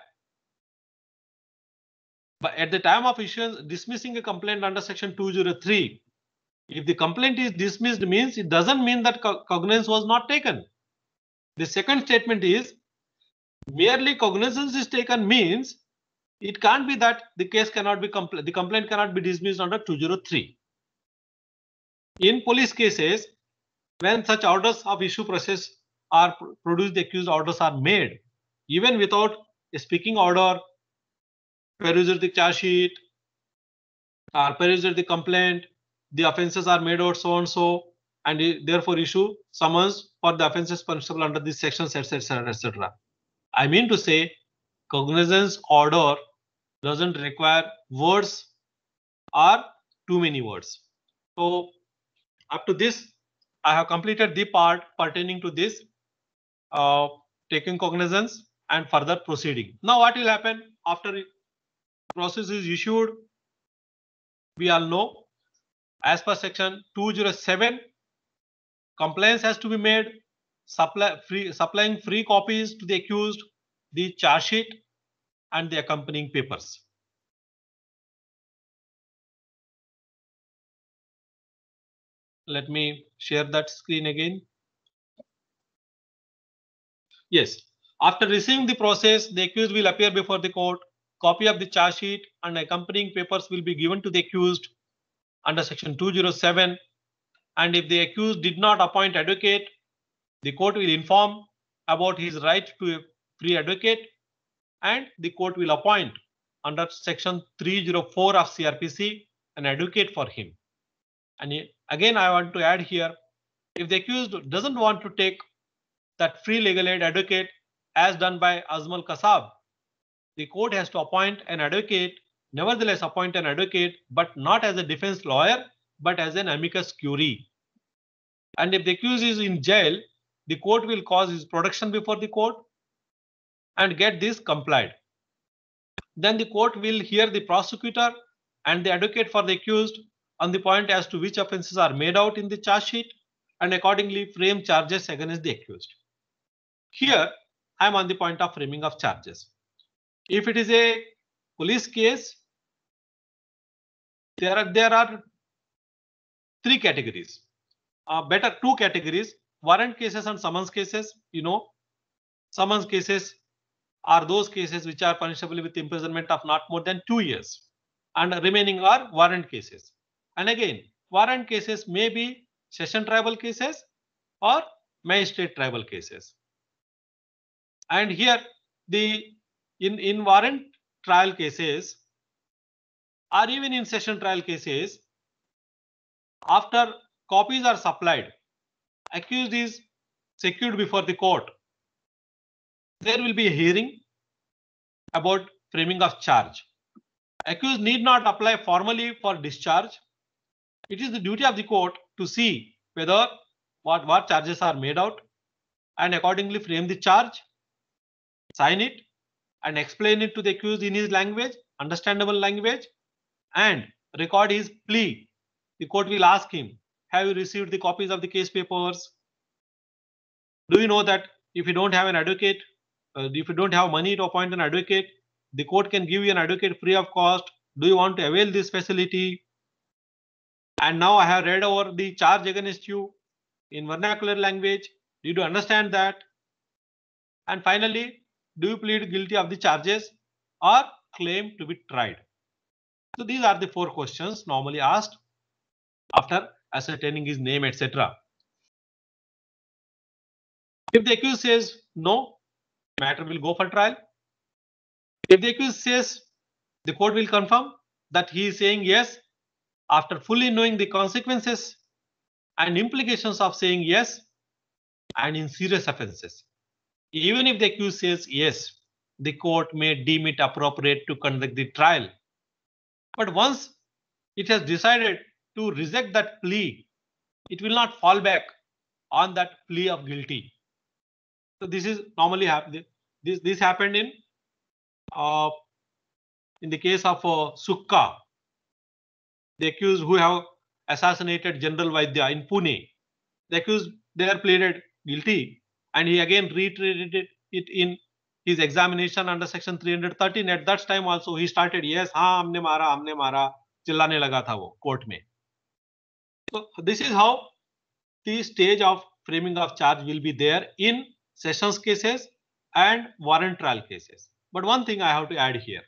but at the time of issuance, dismissing a complaint under section two oh three, if the complaint is dismissed means it doesn't mean that co cognizance was not taken. The second statement is merely cognizance is taken means it can't be that the case cannot be compl the complaint cannot be dismissed under two oh three. In police cases, when such orders of issue process are produced, the accused orders are made, even without a speaking order, perusal the charge sheet, or perusal the complaint, the offences are made out so and so, and therefore issue summons for the offences punishable under these sections, et cetera, et cetera. I mean to say, cognizance order doesn't require words or too many words. So up to this, I have completed the part pertaining to this uh, taking cognizance and further proceeding. Now what will happen after process is issued? We all know as per section two oh seven, complaints has to be made, supply free, supplying free copies to the accused, the charge sheet and the accompanying papers. Let me share that screen again. Yes, after receiving the process, the accused will appear before the court. Copy of the charge sheet and accompanying papers will be given to the accused under section two oh seven. And if the accused did not appoint advocate, the court will inform about his right to a free advocate and the court will appoint under section three oh four of C R P C an advocate for him. And again, I want to add here, if the accused doesn't want to take that free legal aid advocate as done by Azmal Kasab, the court has to appoint an advocate, nevertheless appoint an advocate, but not as a defense lawyer, but as an amicus curiae. And if the accused is in jail, the court will cause his production before the court and get this complied. Then the court will hear the prosecutor and the advocate for the accused on the point as to which offences are made out in the charge sheet and accordingly frame charges against the accused. Here, I am on the point of framing of charges. If it is a police case, there are, there are three categories. Uh, better two categories, warrant cases and summons cases. You know, summons cases are those cases which are punishable with imprisonment of not more than two years and remaining are warrant cases. And again, warrant cases may be session tribal cases or magistrate tribal cases. And here the in, in warrant trial cases or even in session trial cases, after copies are supplied, accused is secured before the court, there will be a hearing about framing of charge. Accused need not apply formally for discharge. It is the duty of the court to see whether what, what charges are made out and accordingly frame the charge, sign it and explain it to the accused in his language, understandable language, and record his plea. The court will ask him, have you received the copies of the case papers? Do you know that if you don't have an advocate, uh, if you don't have money to appoint an advocate, the court can give you an advocate free of cost? Do you want to avail this facility? And now I have read over the charge against you in vernacular language. Did you understand that? And finally, do you plead guilty of the charges or claim to be tried? So these are the four questions normally asked after ascertaining his name, et cetera. If the accused says no, matter will go for trial. If the accused says, the court will confirm that he is saying yes after fully knowing the consequences and implications of saying yes, and in serious offences. Even if the accused says yes, the court may deem it appropriate to conduct the trial. But once it has decided to reject that plea, it will not fall back on that plea of guilty. So this is normally happening. This this happened in uh, in the case of uh, Sukka, the accused who have assassinated General Vaidya in Pune. The accused there pleaded guilty, and he again reiterated it in his examination under section three hundred thirteen. At that time also he started, yes, हाँ हमने मारा हमने मारा, चिल्लाने लगा था वो court में. So this is how the stage of framing of charge will be there in sessions cases and warrant trial cases. But one thing I have to add here.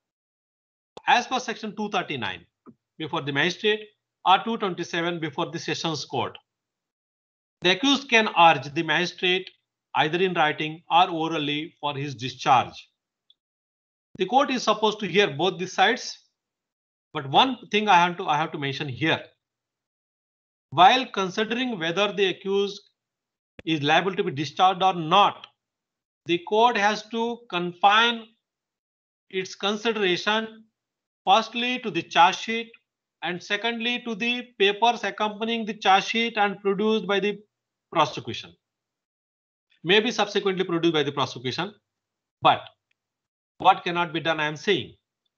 As per section two thirty-nine, before the magistrate, or two twenty-seven before the sessions court, the accused can urge the magistrate either in writing or orally for his discharge. The court is supposed to hear both the sides, but one thing I have to I have to mention here. While considering whether the accused is liable to be discharged or not, the court has to confine its consideration firstly to the charge sheet and secondly to the papers accompanying the charge sheet and produced by the prosecution. May be subsequently produced by the prosecution, but what cannot be done, I am saying.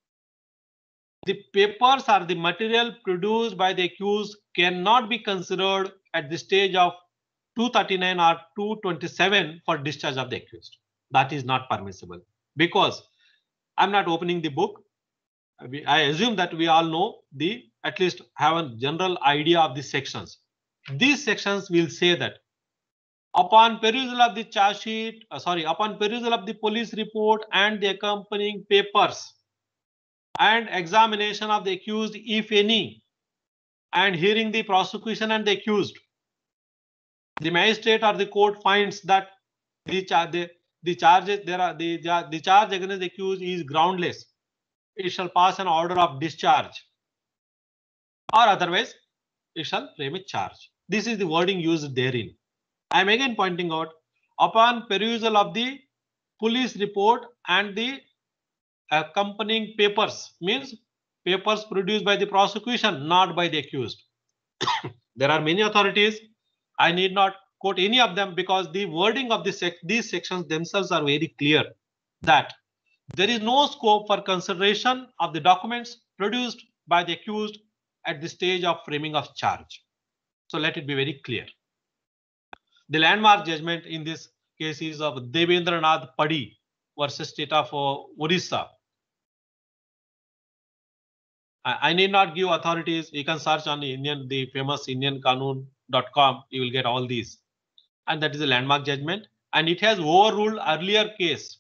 The papers or the material produced by the accused cannot be considered at the stage of two thirty-nine or two twenty-seven for discharge of the accused. That is not permissible because I'm not opening the book. I assume that we all know the, at least have a general idea of the sections. These sections will say that upon perusal of the charge sheet, uh, sorry, upon perusal of the police report and the accompanying papers and examination of the accused, if any, and hearing the prosecution and the accused, the magistrate or the court finds that the, char the, the charges there are the, the charge against the accused is groundless, it shall pass an order of discharge, or otherwise it shall frame a charge. This is the wording used therein. I am again pointing out, upon perusal of the police report and the accompanying papers, means papers produced by the prosecution, not by the accused. There are many authorities. I need not quote any of them because the wording of the sec these sections themselves are very clear that there is no scope for consideration of the documents produced by the accused at the stage of framing of charge. So let it be very clear. The landmark judgment in this case is of Devendranath Padi versus State of uh, Orissa. I, I need not give authorities. You can search on the Indian, the famous Indian Kanun dot com. You will get all these, and that is a landmark judgment, and it has overruled earlier case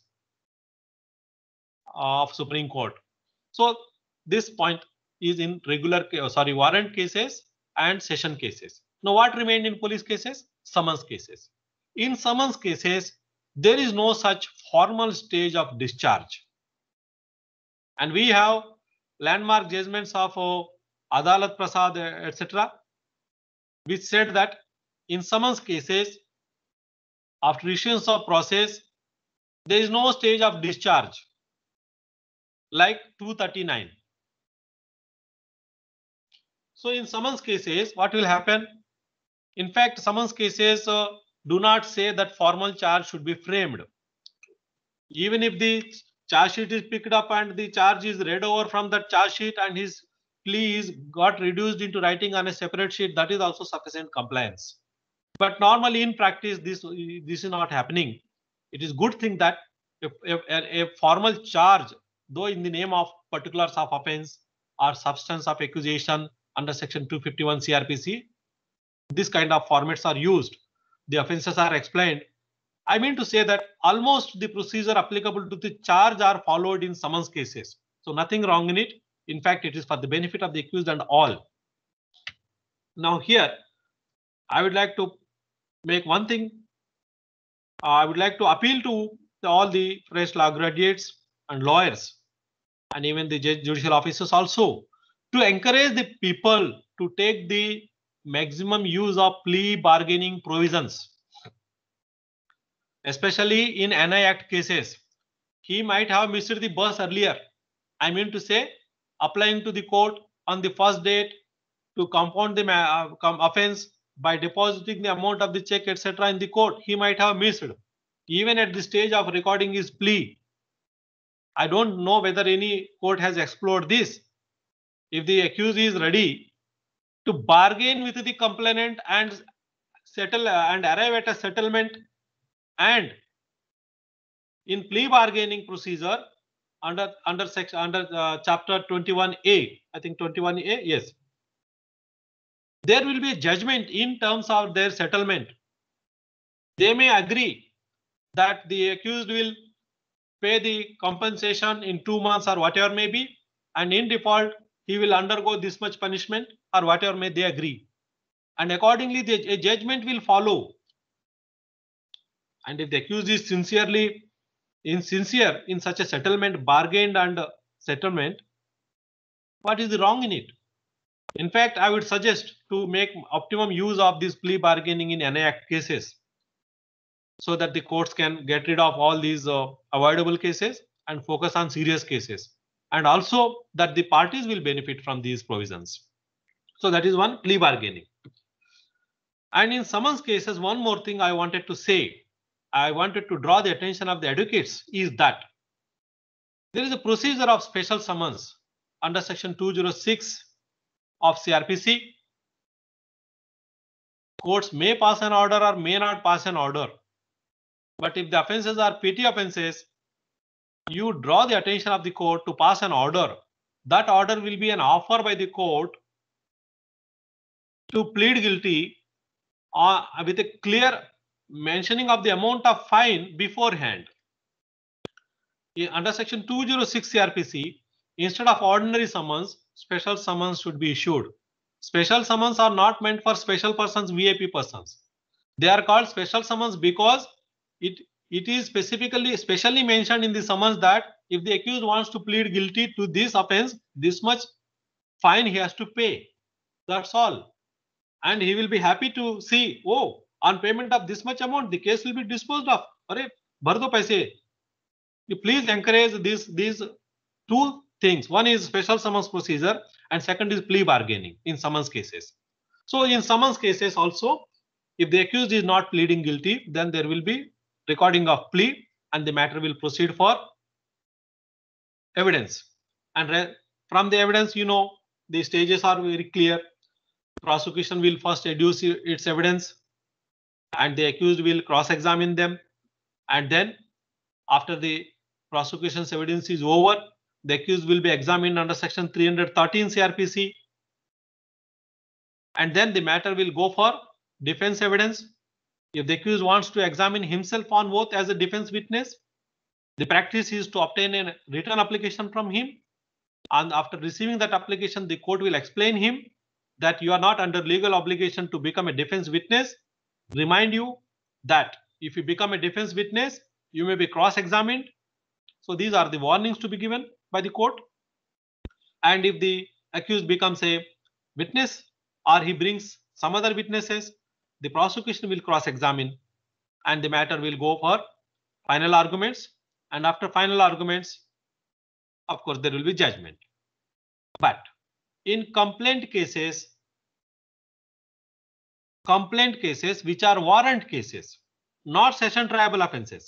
of Supreme Court. So this point is in regular, sorry, warrant cases and session cases. Now what remained in police cases? Summons cases. In summons cases, there is no such formal stage of discharge. And we have landmark judgments of uh, Adalat Prasad, et cetera, which said that in summons cases, after issuance of process, there is no stage of discharge like two thirty-nine. So in summons cases, what will happen? In fact, summons cases uh, do not say that formal charge should be framed. Even if the charge sheet is picked up and the charge is read over from that charge sheet and his plea is got reduced into writing on a separate sheet, that is also sufficient compliance. But normally in practice, this, this is not happening. It is good thing that if, if a, a formal charge, though in the name of particulars of offense or substance of accusation under section two fifty-one C R P C, this kind of formats are used. The offenses are explained. I mean to say that almost the procedure applicable to the charge are followed in summons cases. So nothing wrong in it. In fact, it is for the benefit of the accused and all. Now here, I would like to make one thing I would like to appeal to the, all the fresh law graduates and lawyers and even the judicial officers also to encourage the people to take the maximum use of plea bargaining provisions, especially in N I Act cases. He might have missed the bus earlier. I mean to say, applying to the court on the first date to compound the uh, offense by depositing the amount of the check, et cetera in the court, he might have missed. Even at the stage of recording his plea, I don't know whether any court has explored this. If the accused is ready to bargain with the complainant and settle uh, and arrive at a settlement, and in plea bargaining procedure under under section under uh, chapter twenty-one A, I think twenty-one A, yes, there will be a judgment in terms of their settlement. They may agree that the accused will pay the compensation in two months or whatever may be, and in default he will undergo this much punishment or whatever may they agree, and accordingly the a judgment will follow. And if the accused is sincerely insincere in such a settlement, bargained and uh, settlement, what is the wrong in it? In fact, I would suggest to make optimum use of this plea bargaining in N I Act cases, so that the courts can get rid of all these uh, avoidable cases and focus on serious cases, and also that the parties will benefit from these provisions. So that is one, plea bargaining. And in summons cases, one more thing I wanted to say, I wanted to draw the attention of the advocates is that there is a procedure of special summons under section two oh six of C R P C. Courts may pass an order or may not pass an order. But if the offenses are petty offenses, you draw the attention of the court to pass an order. That order will be an offer by the court to plead guilty uh, with a clear mentioning of the amount of fine beforehand. In, under section two oh six C R P C, instead of ordinary summons, special summons should be issued. Special summons are not meant for special persons, V I P persons. They are called special summons because it, it is specifically specially mentioned in the summons that if the accused wants to plead guilty to this offense, this much fine he has to pay. That's all. And he will be happy to see, oh, on payment of this much amount, the case will be disposed of. Arre, bhar do paise. You please encourage this, these two things. One is special summons procedure and second is plea bargaining in summons cases. So in summons cases also, if the accused is not pleading guilty, then there will be recording of plea and the matter will proceed for evidence. And from the evidence, you know, the stages are very clear. Prosecution will first adduce its evidence and the accused will cross-examine them. And then after the prosecution's evidence is over, the accused will be examined under section three hundred thirteen C R P C. And then the matter will go for defense evidence. If the accused wants to examine himself on oath as a defense witness, the practice is to obtain a written application from him. And after receiving that application, the court will explain him that you are not under legal obligation to become a defense witness. Remind you that if you become a defense witness, you may be cross-examined. So these are the warnings to be given by the court. And if the accused becomes a witness or he brings some other witnesses, the prosecution will cross-examine and the matter will go for final arguments. And after final arguments, of course, there will be judgment. But in complaint cases, complaint cases which are warrant cases, not session triable offenses,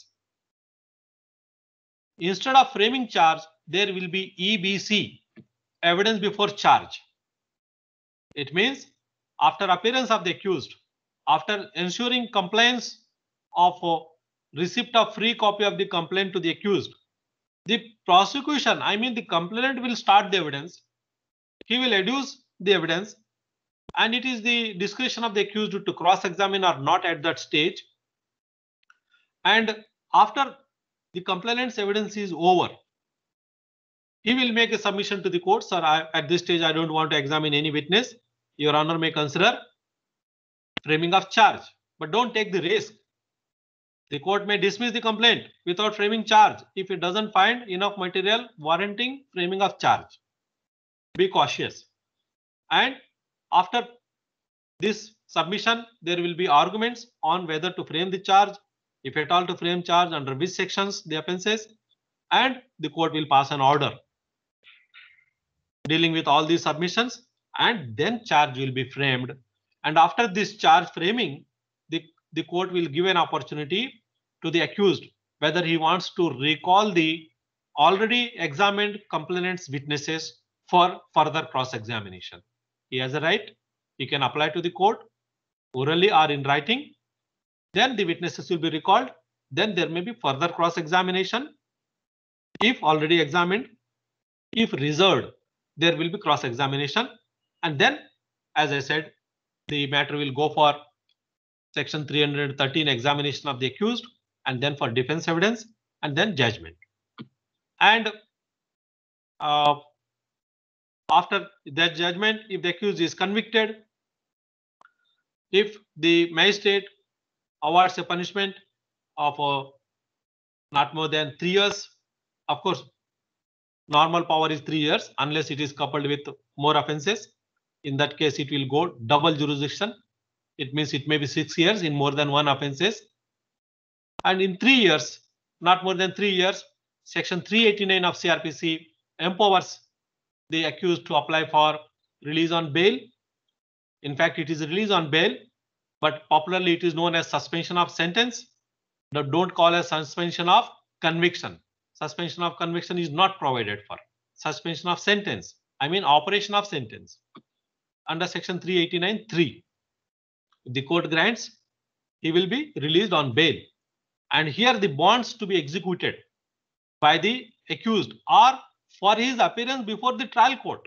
instead of framing charge, there will be E B C, evidence before charge. It means after appearance of the accused, after ensuring compliance of uh, receipt of free copy of the complaint to the accused, the prosecution, I mean the complainant, will start the evidence. He will adduce the evidence and it is the discretion of the accused to cross-examine or not at that stage. And after the complainant's evidence is over, he will make a submission to the court. Sir, I, at this stage, I don't want to examine any witness. Your Honor may consider framing of charge, but don't take the risk. The court may dismiss the complaint without framing charge if it doesn't find enough material warranting framing of charge. Be cautious. And after this submission, there will be arguments on whether to frame the charge, if at all to frame charge, under which sections the offences, and the court will pass an order dealing with all these submissions, and then charge will be framed. And after this charge framing, the, the court will give an opportunity to the accused whether he wants to recall the already examined complainant's witnesses for further cross-examination. He has a right. He can apply to the court orally or in writing. Then the witnesses will be recalled. Then there may be further cross-examination. If already examined, if reserved, there will be cross-examination. And then, as I said, the matter will go for section three hundred thirteen examination of the accused, and then for defense evidence, and then judgment. And uh, after that judgment, if the accused is convicted, if the magistrate awards a punishment of uh, not more than three years, of course, normal power is three years unless it is coupled with more offences. In that case, it will go double jurisdiction. It means it may be six years in more than one offences. And in three years, not more than three years, section three eighty-nine of C R P C empowers the accused to apply for release on bail. In fact, it is release on bail, but popularly it is known as suspension of sentence. Don't call it suspension of conviction. Suspension of conviction is not provided for. Suspension of sentence, I mean operation of sentence, under section three eighty-nine three. The court grants, he will be released on bail. And here the bonds to be executed by the accused are for his appearance before the trial court.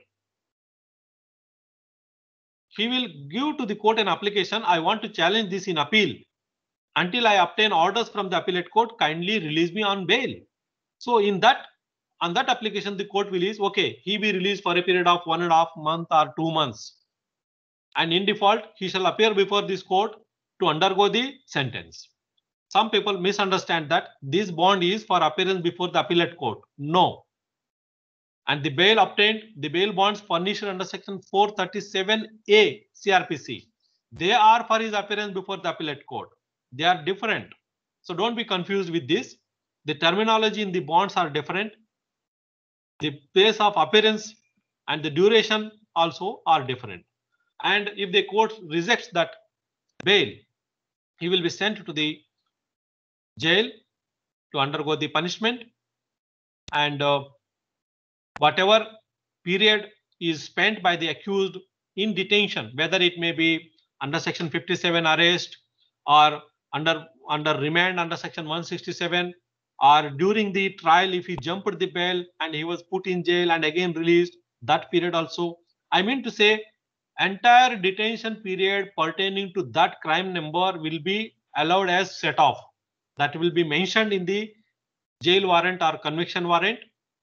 He will give to the court an application. I want to challenge this in appeal. Until I obtain orders from the appellate court, kindly release me on bail. So in that, on that application, the court will is okay, he be released for a period of one and a half month or two months. And in default, he shall appear before this court to undergo the sentence. Some people misunderstand that this bond is for appearance before the appellate court. No. And the bail obtained, the bail bonds furnished under section four thirty-seven A C R P C, they are for his appearance before the appellate court. They are different. So don't be confused with this. The terminology in the bonds are different. The place of appearance and the duration also are different. And if the court rejects that bail, he will be sent to the jail to undergo the punishment, and uh, whatever period is spent by the accused in detention, whether it may be under section fifty-seven arrest or under under remand under section one sixty-seven, or during the trial if he jumped the bail and he was put in jail and again released, that period also, I mean to say, entire detention period pertaining to that crime number will be allowed as set off. That will be mentioned in the jail warrant or conviction warrant.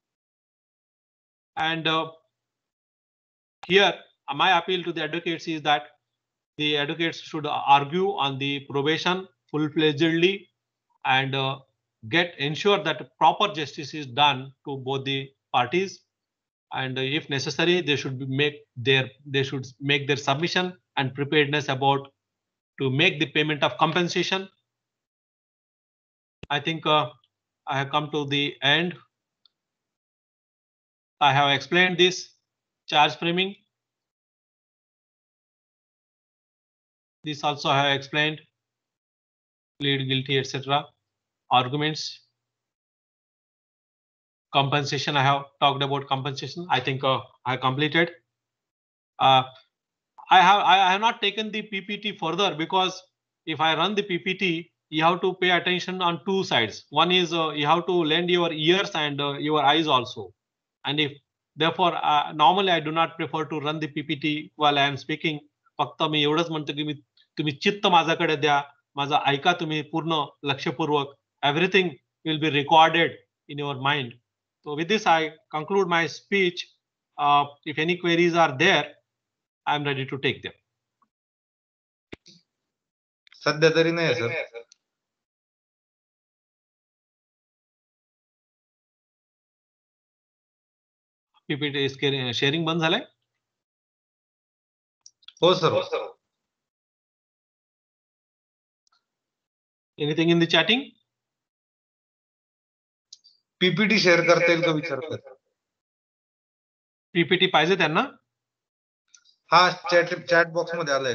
And uh, here uh, my appeal to the advocates is that the advocates should argue on the probation full-fledgedly and uh, get ensure that proper justice is done to both the parties. And uh, if necessary, they should make their they should make their submission and preparedness about to make the payment of compensation. I think uh, I have come to the end. I have explained this charge framing. This also I have explained plead guilty, et cetera. Arguments. Compensation, I have talked about compensation. I think uh, I have completed. Uh, I have I have not taken the P P T further because if I run the P P T, you have to pay attention on two sides. One is uh, you have to lend your ears and uh, your eyes also. And if therefore uh, normally I do not prefer to run the P P T while I am speaking. फक्त मी एवढंच म्हणतो की मी तुम्ही चित्त माझ्याकडे द्या, माझा ऐका तुम्ही पूर्ण लक्षपूर्वक. Everything will be recorded in your mind. So with this I conclude my speech. Uh, if any queries are there, I am ready to take them. सध्या तरी नाही सर. पीपीटी शेअरिंग बंद झालंय? हो सर, हो sir. Anything in the chatting? PPT share करता येईल का विचारतात. पीपीटी पाहिजे त्यांना? हा चॅट चॅट बॉक्स मध्ये आलाय.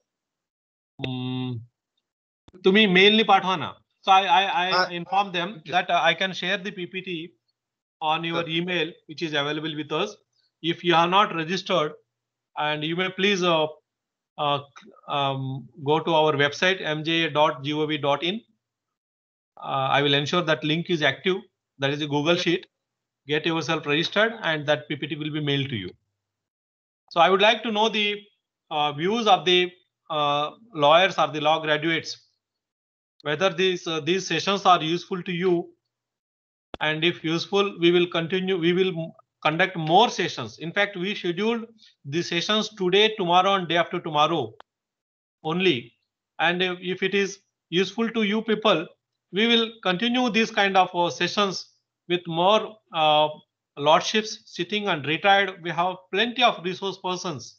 तुम्ही मेलनी पाठवा ना. So I I I Ah, inform them that uh, I can share the P P T on your Sure. email, which is available with us. If you are not registered, and you may please uh, uh, um, go to our website m j a dot gov dot in. Uh, I will ensure that link is active. That is a Google Sheet. Get yourself registered, and that P P T will be mailed to you. So I would like to know the uh, views of the uh, lawyers or the law graduates, whether these uh, these sessions are useful to you, and if useful, we will continue. We will conduct more sessions. In fact, we scheduled the sessions today, tomorrow, and day after tomorrow only. And if, if it is useful to you people, we will continue these kind of uh, sessions with more uh, lordships sitting and retired. We have plenty of resource persons.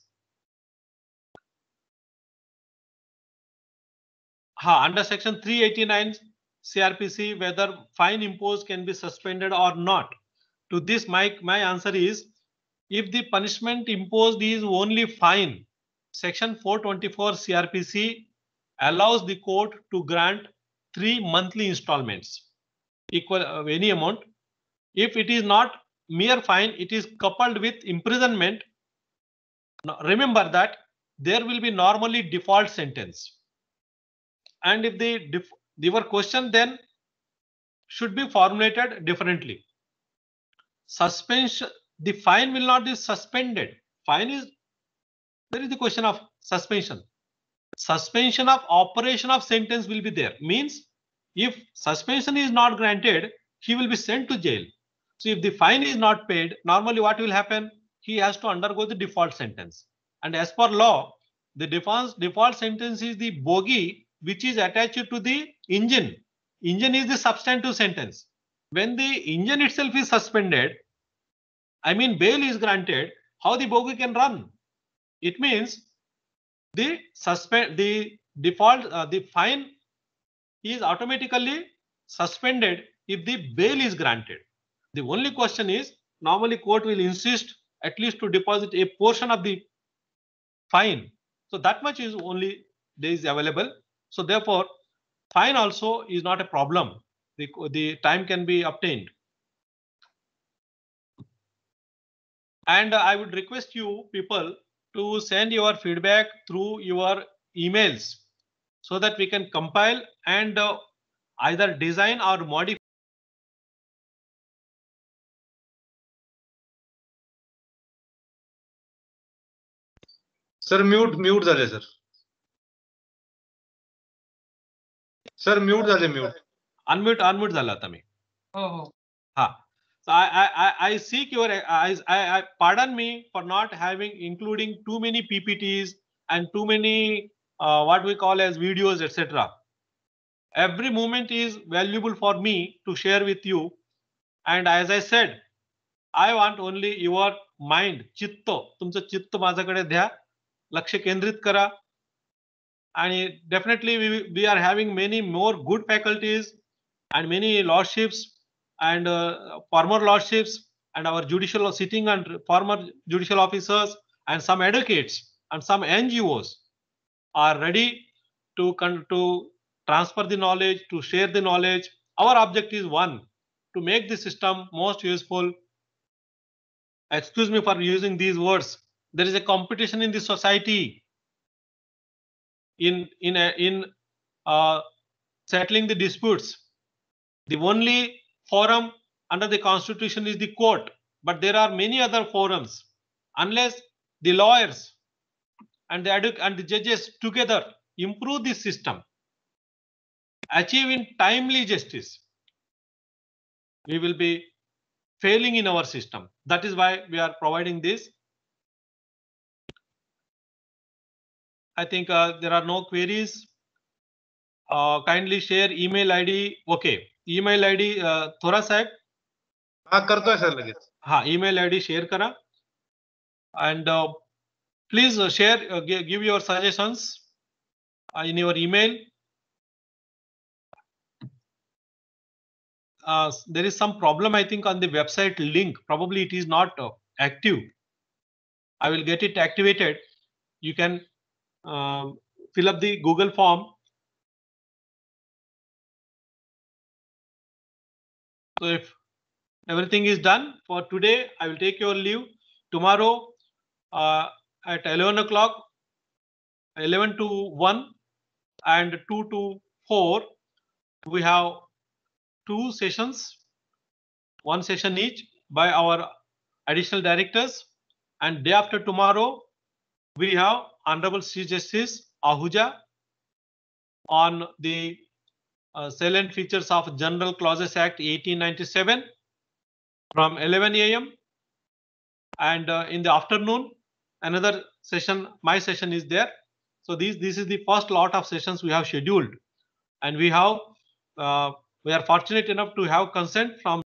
Ha, under section three eighty-nine C R P C, whether fine imposed can be suspended or not. To this, my, my answer is, if the punishment imposed is only fine, section four twenty-four C R P C allows the court to grant three monthly installments, equal uh, any amount. If it is not mere fine, it is coupled with imprisonment. Now, remember that there will be normally default sentence. And if the def your question then should be formulated differently. Suspension, the fine will not be suspended. Fine is, there is the question of suspension. Suspension of operation of sentence will be there. Means if suspension is not granted, he will be sent to jail. So if the fine is not paid, normally what will happen? He has to undergo the default sentence. And as per law, the default, default sentence is the bogey which is attached to the engine. Engine is the substantive sentence. When the engine itself is suspended, I mean bail is granted, how the bogey can run? It means the suspend the default uh, the fine is automatically suspended if the bail is granted. The only question is, normally court will insist at least to deposit a portion of the fine. So that much is only there is available. So therefore, fine also is not a problem. The, the time can be obtained. And I would request you people to send your feedback through your emails so that we can compile and uh, either design or modify. Sir mute mute झाले sir. Sir mute झाले mute. Unmute unmute झाला आता मी. हो हो. हा. So I I I I seek your I, I I pardon me for not having including too many P P Ts and too many uh, what we call as videos, et cetera. Every moment is valuable for me to share with you. And as I said, I want only your mind, चित्त, तुमचं चित्त माझ्याकडे द्या, लक्ष केंद्रित करा. And definitely we, we are having many more good faculties and many lordships and uh, former lordships and our judicial sitting and former judicial officers and some advocates and some N G Os are ready to, to transfer the knowledge, to share the knowledge. Our object is one, to make the system most useful. Excuse me for using these words. There is a competition in the society in in a, in uh, settling the disputes. The only forum under the constitution is the court, but there are many other forums. Unless the lawyers and the and the judges together improve this system, achieving timely justice, we will be failing in our system. That is why we are providing this. I think uh, there are no queries. Uh, kindly share email I D. Okay, email I D. Uh, Thora Saib. हा करतोय sir लगेच. हाँ email I D share करा and uh, please uh, share uh, give, give your suggestions uh, in your email. Uh, there is some problem I think on the website link, probably it is not uh, active. I will get it activated. You can uh, fill up the Google form. So if everything is done for today, I will take your leave. Tomorrow uh, at eleven o'clock, eleven to one and two to four, we have two sessions, one session each by our additional directors. And day after tomorrow, we have Honorable Chief Justice Ahuja on the uh, salient features of General Clauses Act eighteen ninety-seven from eleven A M and uh, in the afternoon, another session, my session is there. So this, this is the first lot of sessions we have scheduled, and we have uh, we are fortunate enough to have consent from